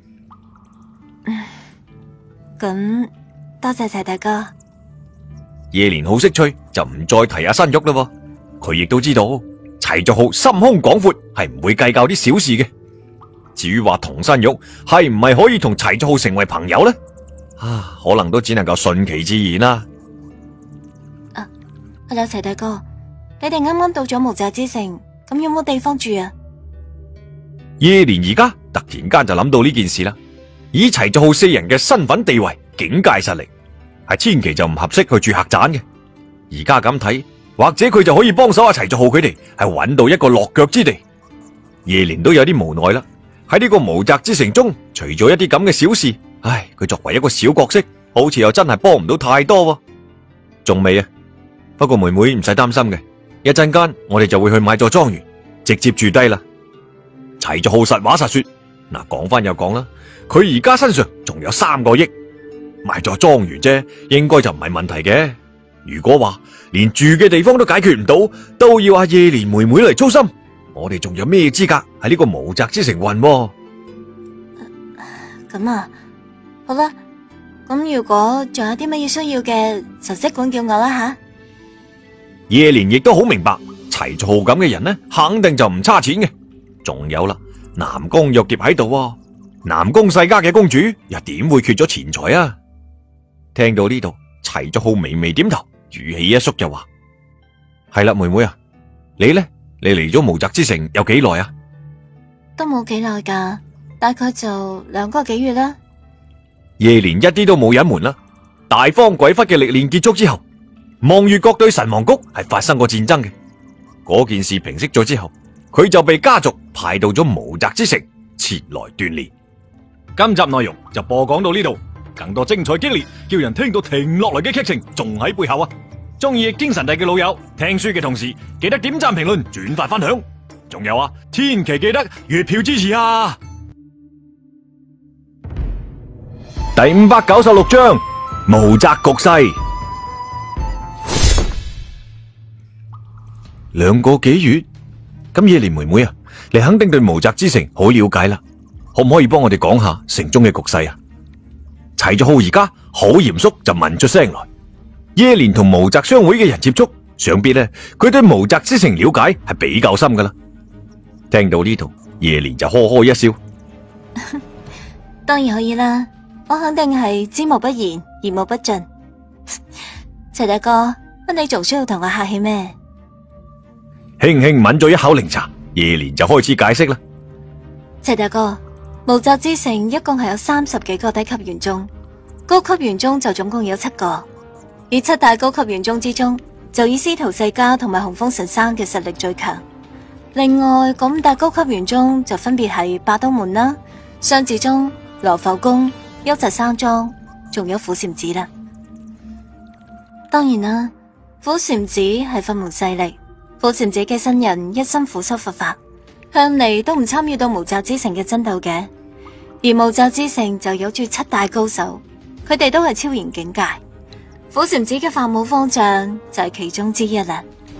咁多謝齊大哥。
葉蓮好識趣，就唔再提阿新玉啦。佢亦都知道齊竹浩心胸廣闊，係唔會計較啲小事嘅。至於話童新玉係唔係可以同齊竹浩成為朋友呢？啊，可能都只能夠順其自然啦。
啊，阿齊大哥，你哋啱啱到咗無責之城，咁有冇地方住啊？
葉蓮而家突然間就諗到呢件事啦。以齊竹浩四人嘅身份地位、境界實力，係千祈就唔合適去住客棧嘅。而家咁睇，或者佢就可以幫手阿齊竹浩佢哋，係揾到一個落腳之地。葉蓮都有啲無奈啦。喺呢個無責之城中，除咗一啲咁嘅小事，唉，佢作為一個小角色，好似又真係幫唔到太多喎。仲未啊？不過妹妹唔使擔心嘅，一陣間我哋就會去買座莊園，直接住低啦。齊竹浩實話實說，嗱，講翻又講啦，佢而家身上仲有三個億，買座莊園啫，應該就唔係問題嘅。如果話連住嘅地方都解決唔到，都要阿葉蓮妹妹嚟操心，我哋仲有咩資格喺呢個無責之城混？
咁啊，好啦，咁如果仲有啲乜嘢需要嘅，就即管叫我啦吓。
葉蓮亦都好明白，齊竹浩咁嘅人呢，肯定就唔差錢嘅。仲有啦，南宮玉蝶喺度，南宮世家嘅公主又點會缺咗錢財啊？聽到呢度，齊竹浩微微點頭，語氣一縮就話：係啦，妹妹啊，你呢？你嚟咗無責之城有幾耐啊？
都冇幾耐噶，大概就兩個幾月啦。
葉蓮一啲都冇隱瞞啦，大方鬼窟嘅歷練結束之後，望月閣對神王谷係發生過戰爭嘅。嗰件事平息咗之後，佢就被家族派到咗無責之城前來鍛煉。今集內容就播講到呢度，更多精彩激烈，叫人聽到停落嚟嘅劇情仲喺背後啊！中意易經神帝嘅老友，聽書嘅同時記得點讚、評論、轉發、分享，仲有啊，千祈記得月票支持啊！第五百九十六章無責局勢。兩個幾月，咁葉蓮妹妹啊，你肯定對無責之城好了解啦。 可唔可以幫我哋講下城中嘅局勢啊？齊祖浩而家好嚴肅就問出聲來。耶連同毛澤商會嘅人接觸，想必呢，佢對毛澤之城了解係比較深噶啦。聽到呢度，耶連就呵呵一笑。
當然可以啦，我肯定係知無不言，言無不盡。齊大哥，乜你仲需要同我客氣咩？
輕輕抿咗一口檸茶，耶連就開始解釋啦。
齊大哥，毛澤之城一共係有三十幾個低級員宗，高級員宗就總共有七個。而七大高級員宗之中，就以司徒世家同埋紅風神山嘅實力最強。另外嗰五大高級員宗就分別係霸東門啦、雙子宗、羅浮宮、幽澤山莊，仲有虎禪寺啦。當然啦，虎禪寺係佛門勢力，虎禪寺嘅新人一心苦修佛法，向嚟都唔參與到毛澤之城嘅爭鬥嘅。而毛澤之城就有住七大高手，佢哋都係超然境界。虎禪寺嘅法武方丈就係其中之一啦。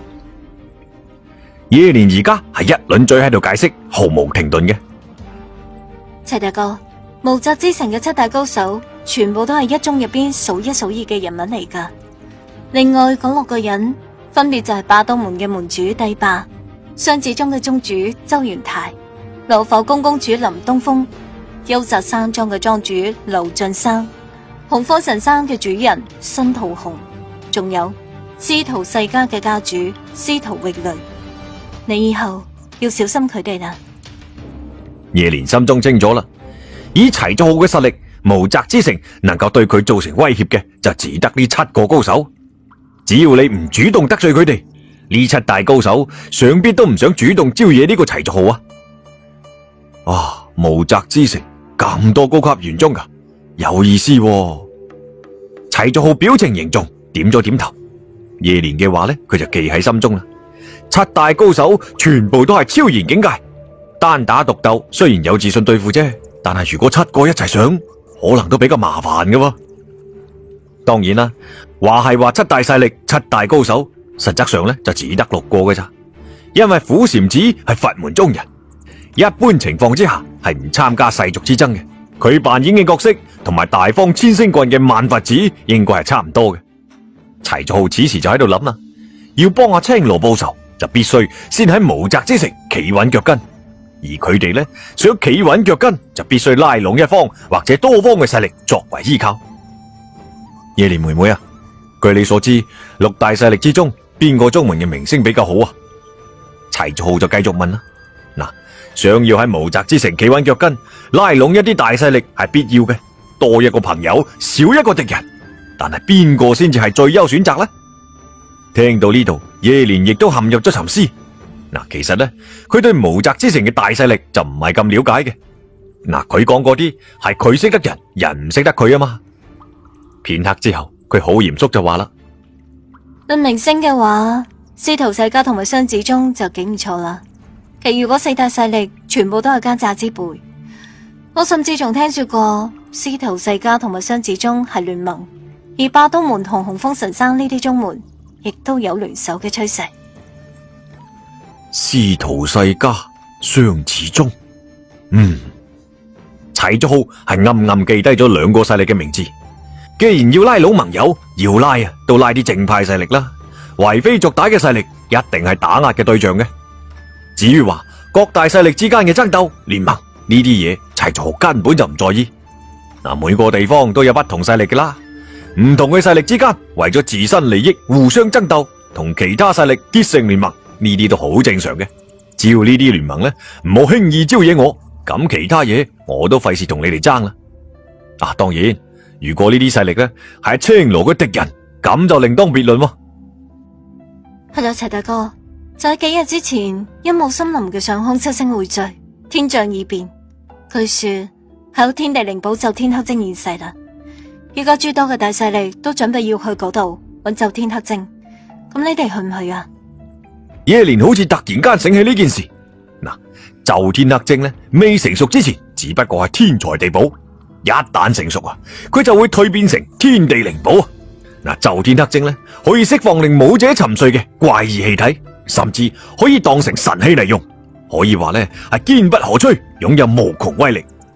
耶連而家係一輪嘴喺度解釋，毫無停頓嘅。
齊大哥，毛澤之城嘅七大高手全部都係一宗入邊數一數二嘅人物嚟噶。另外嗰六個人分別就係霸東門嘅門主帝霸、雙子宗嘅宗主周元泰、羅浮宮公主林東風、幽澤山莊嘅莊主劉進生、紅火神山嘅主人新桃紅，仲有司徒世家嘅家主司徒域雷。你以後要小心佢哋啦。
耶連心中清楚啦，以齊祖浩嘅實力，毛澤之城能夠對佢造成威脅嘅就只得呢七個高手。只要你唔主動得罪佢哋，呢七大高手想必都唔想主動招惹呢個齊祖浩啊！啊，毛澤之城咁多高級員宗噶，有意思喎。齊祖浩表情凝重，點咗點頭。耶連嘅話呢，佢就記喺心中啦。七大高手全部都係超然境界，單打獨鬥雖然有自信對付啫，但係如果七個一齊上，可能都比較麻煩㗎喎。當然啦，話係話七大勢力、七大高手，實質上呢就只得六個嘅咋，因為虎禪寺係佛門中人，一般情況之下係唔參加世俗之爭嘅。佢扮演嘅角色同埋大方千星棍嘅萬佛子應該係差唔多嘅。齊祖浩此時就喺度諗啦，要幫阿青羅報仇，就必須先喺毛澤之城企穩腳跟，而佢哋呢，想企穩腳跟，就必須拉攏一方或者多方嘅勢力作為依靠。耶連妹妹啊，據你所知，六大勢力之中邊個宗門嘅名聲比較好啊？齊祖浩就繼續問啦。嗱，想要喺毛澤之城企穩腳跟，拉攏一啲大勢力係必要嘅，多一個朋友，少一個敵人。但係邊個先至係最優選擇呢？聽到呢度，耶連亦都陷入咗沉思。嗱，其實呢，佢對毛澤之城嘅大勢力就唔係咁了解嘅。嗱，佢講嗰啲係佢識得人，人唔識得佢啊嘛。片刻之後，佢好嚴肅就話啦：
論名聲嘅話，司徒世家同埋雙子宗就幾唔錯啦。其餘嗰四大勢力全部都係奸詐之輩。我甚至仲聽說過司徒世家同埋雙子宗係聯盟，而霸東門同紅風神山呢啲宗門亦都有聯手嘅趨勢。
司徒世家、雙子宗，嗯，齊祖浩係暗暗記低咗兩個勢力嘅名字。既然要拉攏盟友，要拉啊，都拉啲正派勢力啦。為非作歹嘅勢力，一定係打壓嘅對象嘅。至於話各大勢力之間嘅爭鬥、聯盟呢啲嘢，齊祖浩根本就唔在意。嗱，每個地方都有不同勢力嘅啦，唔同嘅勢力之間為咗自身利益互相爭鬥，同其他勢力結成聯盟，呢啲都好正常嘅。只要呢啲聯盟呢唔好輕易招惹我，咁其他嘢我都費事同你哋爭啦。啊，當然。如果呢啲勢力咧係青羅嘅敵人，咁就另當別論喎。
係啦，齊大哥，就喺幾日之前，一霧森林嘅上空七星匯聚，天象異變。據說喺天地靈寶咒天黑精現世啦。而家諸多嘅大勢力都準備要去嗰度揾咒天黑精，咁你哋去唔去啊？
耶連好似突然間醒起呢件事。嗱，咒天黑精咧未成熟之前，只不過係天才地寶。一旦成熟啊，佢就會蛻變成天地靈寶啊！嗱，咒天黑精咧可以釋放令武者沉睡嘅怪異氣體，甚至可以當成神器嚟用，可以話咧係堅不可摧，擁有無窮威力，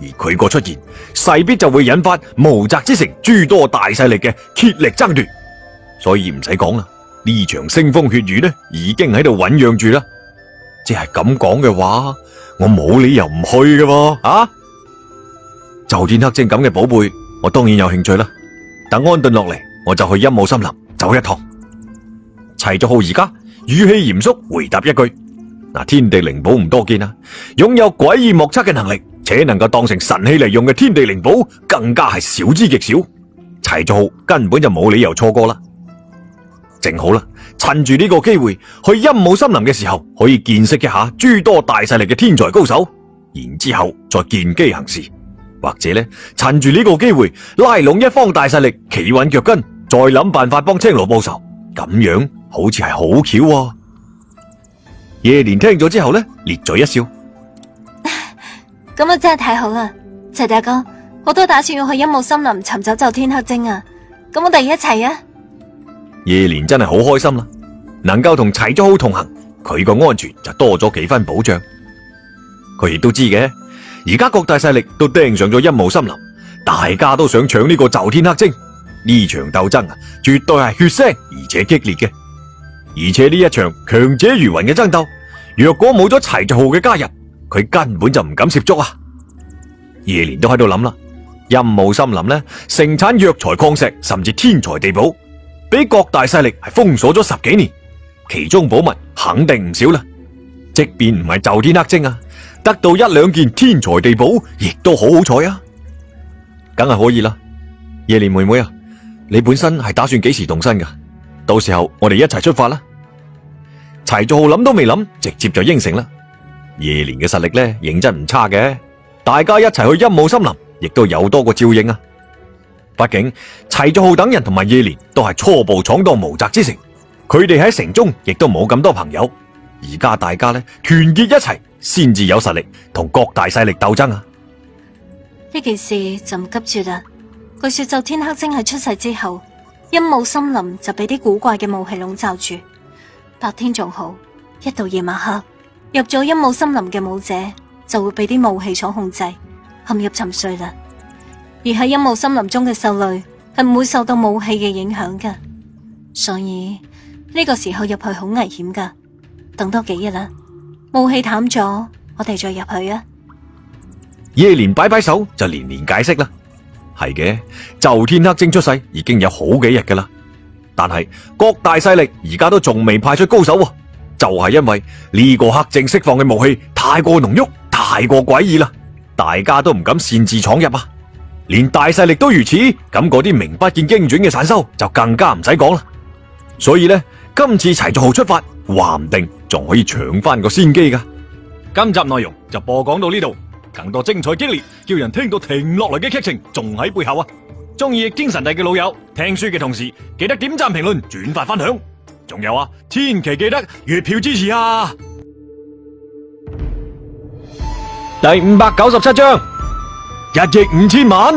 而佢個出現，勢必就會引發無責之城諸多大勢力嘅竭力爭奪。所以唔使講啦，呢場腥風血雨呢已經喺度醞釀住啦。即係咁講嘅話，我冇理由唔去嘅喎，啊！就天黑精咁嘅寶貝，我當然有興趣啦。等安頓落嚟，我就去陰霧森林走一趟。齊族浩而家語氣嚴肅回答一句：嗱，天地靈寶唔多見啊，擁有詭異莫測嘅能力，且能夠當成神器嚟用嘅天地靈寶，更加係少之極少。齊族浩根本就冇理由錯過啦。正好啦，趁住呢個機會去陰霧森林嘅時候，可以見識一下諸多大勢力嘅天才高手，然之後再見機行事，或者呢，趁住呢個機會拉攏一方大勢力，企穩腳跟，再諗辦法幫青羅報仇，咁樣好似係好巧啊。葉蓮聽咗之後呢，咧嘴一笑，
咁啊真係太好啦！齊大哥，我都打算要去陰霧森林尋找就天黑精啊！咁我哋一齊啊！
葉蓮真係好開心啦，能夠同齊咗好同行，佢個安全就多咗幾分保障。佢亦都知嘅，而家各大勢力都盯上咗陰霧森林，大家都想搶呢個就天黑精。呢場鬥爭啊，絕對係血腥而且激烈嘅。而且呢一場強者如雲嘅爭鬥，若果冇咗齊族浩嘅加入，佢根本就唔敢涉足啊！葉蓮都喺度諗啦，陰霧森林呢，盛產藥材礦石，甚至天材地寶。俾各大勢力係封鎖咗十幾年，其中寶物肯定唔少啦。即便唔係就天黑精啊，得到一兩件天材地寶，亦都好好彩啊！梗係可以啦，葉蓮妹妹啊，你本身係打算幾時動身噶？到時候我哋一齊出發啦。齊族浩諗都未諗，直接就應承啦。葉蓮嘅實力咧，認真唔差嘅，大家一齊去陰霧森林，亦都有多個照應啊！畢竟齊族浩等人同埋葉蓮都係初步闖蕩無責之城，佢哋喺城中亦都冇咁多朋友。而家大家咧團結一齊，先至有實力同各大勢力鬥爭啊！
呢件事就唔急住啦。據說就天黑精喺出世之後，陰霧森林就俾啲古怪嘅霧氣籠罩住，白天仲好，一到夜晚黑，入咗陰霧森林嘅武者就會俾啲霧氣所控制，陷入沉睡啦。而喺陰霧森林中嘅獸類係唔會受到霧氣嘅影響噶，所以呢個時候入去好危險噶。等多幾日啦，霧氣淡咗，我哋再入去啊！
葉蓮擺擺手就連連解釋啦，係嘅，就天黑精出世已經有好幾日噶啦，但係各大勢力而家都仲未派出高手，就係因為呢個黑精釋放嘅霧氣太過濃郁，太過詭異啦，大家都唔敢擅自闖入啊！連大勢力都如此，咁嗰啲名不見經傳嘅散修就更加唔使講啦。所以呢，今次齊族浩出發，話唔定仲可以搶翻個先機噶。今集內容就播講到呢度，更多精彩激烈，叫人聽到停落嚟嘅劇情仲喺背後啊！中意精神帝嘅老友，聽書嘅同時記得點讚、評論、轉發、分享，仲有啊，千祈記得月票支持啊！第五百九十七章。一億五千萬，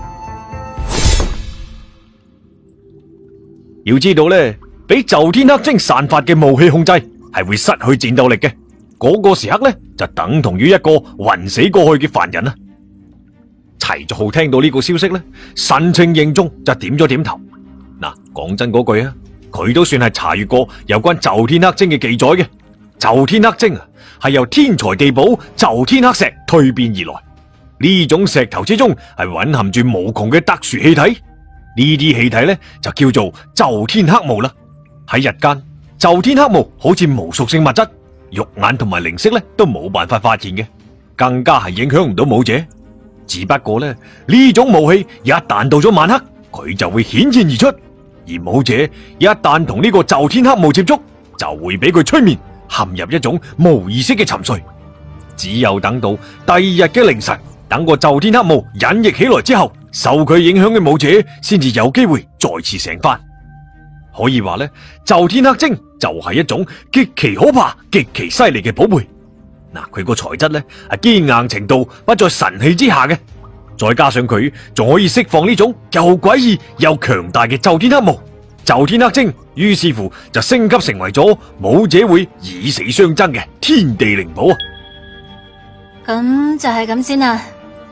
要知道咧，俾就天黑精散發嘅霧氣控制，係會失去戰鬥力嘅。嗰、那個時刻咧，就等同於一個暈死過去嘅凡人啊！齊族浩聽到呢個消息咧，神情凝重就點咗點頭。嗱，講真嗰句啊，佢都算係查閱過有關就天黑精嘅記載嘅。就天黑精啊，係由天材地寶就天黑石蛻變而來。呢種石頭之中係蘊含住無窮嘅特殊氣體，呢啲氣體咧就叫做就天黑霧啦。喺日間，就天黑霧好似無屬性物質，肉眼同埋靈識咧都冇辦法發現嘅，更加係影響唔到武者。只不過咧，呢種霧氣一旦到咗晚黑，佢就會顯現而出，而武者一旦同呢個就天黑霧接觸，就會俾佢催眠，陷入一種無意識嘅沉睡。只有等到第二日嘅凌晨，等個就天黑霧隱匿起來之後，受佢影響嘅武者先至有機會再次醒翻。可以話咧，就天黑精就係一種極其可怕、極其犀利嘅寶貝。嗱，佢個材質咧係堅硬程度不在神器之下嘅，再加上佢仲可以釋放呢種又詭異又強大嘅就天黑霧，就天黑精於是乎就升級成為咗武者會以死相爭嘅天地靈寶啊！
咁就係咁先啦。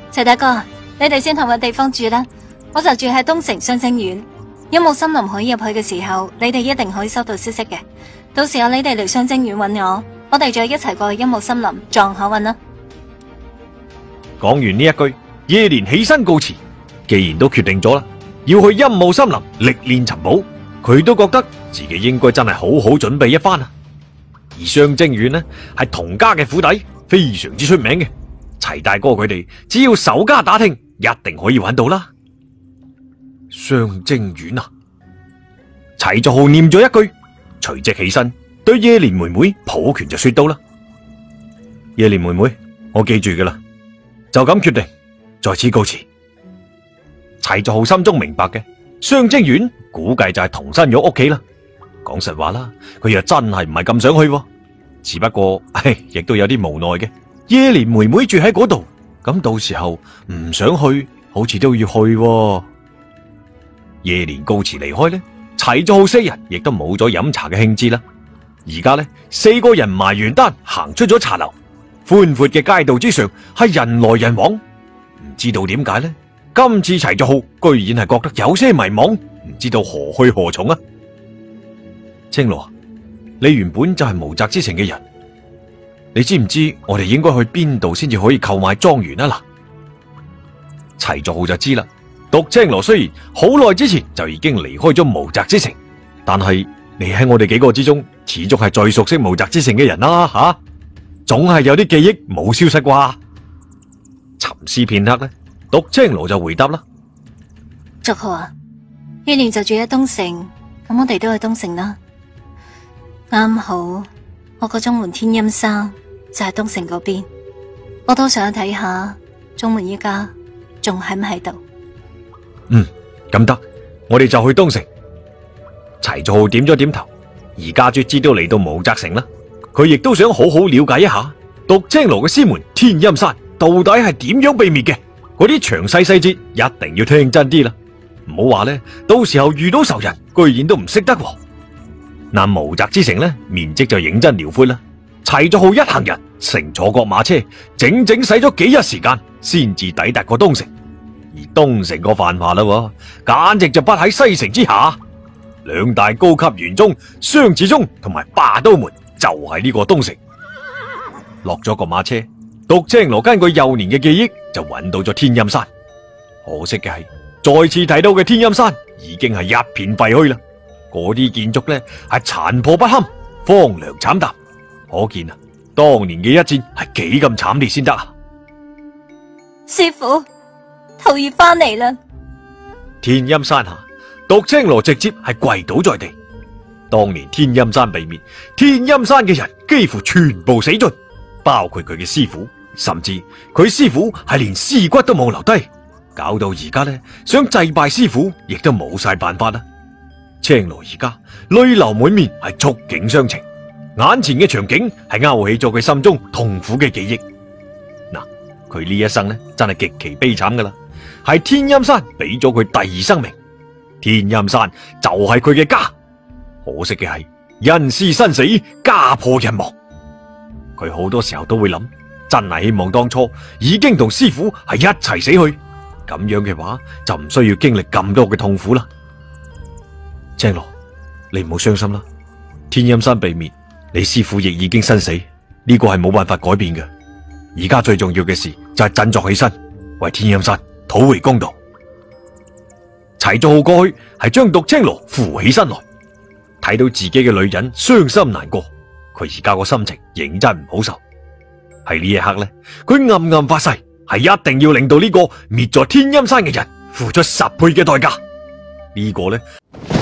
齊大哥，你哋先同個地方住啦，我就住喺東城雙星苑。有冇森林可以入去嘅時候，你哋一定可以收到消息嘅。到時候你哋嚟雙星苑揾我，我哋再一齊過去陰霧森林撞下運啦。
講完呢一句，葉蓮起身告辭。既然都決定咗啦，要去陰霧森林歷練尋寶，佢都覺得自己應該真係好好準備一番啊。而雙晶苑呢，係童家嘅府邸，非常之出名嘅。齊大哥佢哋只要守家打聽，一定可以揾到啦。雙晶苑啊！齊作浩念咗一句，隨即起身對葉蓮妹妹抱拳就說到啦：葉蓮妹妹，我記住噶啦，就咁決定，在此告辭。齊作浩心中明白嘅，雙晶苑估計就係童新玉屋企啦。講實話啦，佢又真係唔係咁想去喎，只不過唉，亦都有啲無奈嘅。葉蓮妹妹住喺嗰度，咁到時候唔想去，好似都要去喎。葉蓮告辭離開呢，齊作浩四人亦都冇咗飲茶嘅興致啦。而家呢，四個人埋完單，行出咗茶樓，寬闊嘅街道之上係人來人往。唔知道點解呢，今次齊作浩居然係覺得有些迷惘，唔知道何去何從啊！青羅，你原本就係無責之城嘅人，你知唔知我哋應該去邊度先至可以購買莊園啊？嗱，齊作浩就知啦。獨青羅雖然好耐之前就已經離開咗無責之城，但係你喺我哋幾個之中，始終係最熟悉無責之城嘅人啦，吓、啊，總係有啲記憶冇消失啩？沉思片刻呢，獨青羅就回答啦：
作浩啊，葉蓮就住喺東城，咁我哋都去東城啦。啱好我個中門天音山就喺東城嗰邊，我都想睇下中門依家仲喺唔喺度。
嗯，咁得，我哋就去東城。齊作浩點咗點頭，而家卒之都嚟到無責城啦，佢亦都想好好了解一下獨青羅嘅師門天音山到底係點樣被滅嘅，嗰啲詳細細節一定要聽真啲啦，唔好話呢，到時候遇到仇人，居然都唔識得喎。嗱，無責之城呢，面積就認真遼闊啦。齊作浩一行人乘坐各馬車，整整使咗幾日時間，先至抵達過東城。而東城個繁華啦，簡直就不喺西城之下。兩大高級園中、雙子中同埋霸都門就係呢個東城。落咗個馬車，獨青羅根據幼年嘅記憶就揾到咗天音山。可惜嘅係，再次睇到嘅天音山已經係一片廢墟啦。嗰啲建築呢係殘破不堪、荒涼慘淡，可見啊，當年嘅一戰係幾咁慘烈先得啊！
師傅，徒兒翻嚟啦！
天音山下，獨青羅直接係跪倒在地。當年天音山被滅，天音山嘅人幾乎全部死盡，包括佢嘅師傅，甚至佢師傅係連屍骨都冇留低，搞到而家呢，想祭拜師傅亦都冇晒辦法啦。青羅而家淚流滿面，係觸景傷情，眼前嘅場景係勾起咗佢心中痛苦嘅記憶。嗱，佢呢一生呢，真係極其悲慘噶啦，係天音山俾咗佢第二生命，天音山就係佢嘅家。可惜嘅係人是生死，家破人亡。佢好多時候都會諗，真係希望當初已經同師傅係一齊死去，咁樣嘅話就唔需要經歷咁多嘅痛苦啦。青羅，你唔好傷心啦。天音山被滅，你師父亦已經身死，呢個係冇辦法改變嘅。而家最重要嘅事就係振作起身，為天音山討回公道。齊作浩過去係將獨青羅扶起身來，睇到自己嘅女人傷心難過，佢而家個心情認真唔好受。喺呢一刻呢，佢暗暗發誓係一定要令到呢個滅咗天音山嘅人付出十倍嘅代價。呢個呢。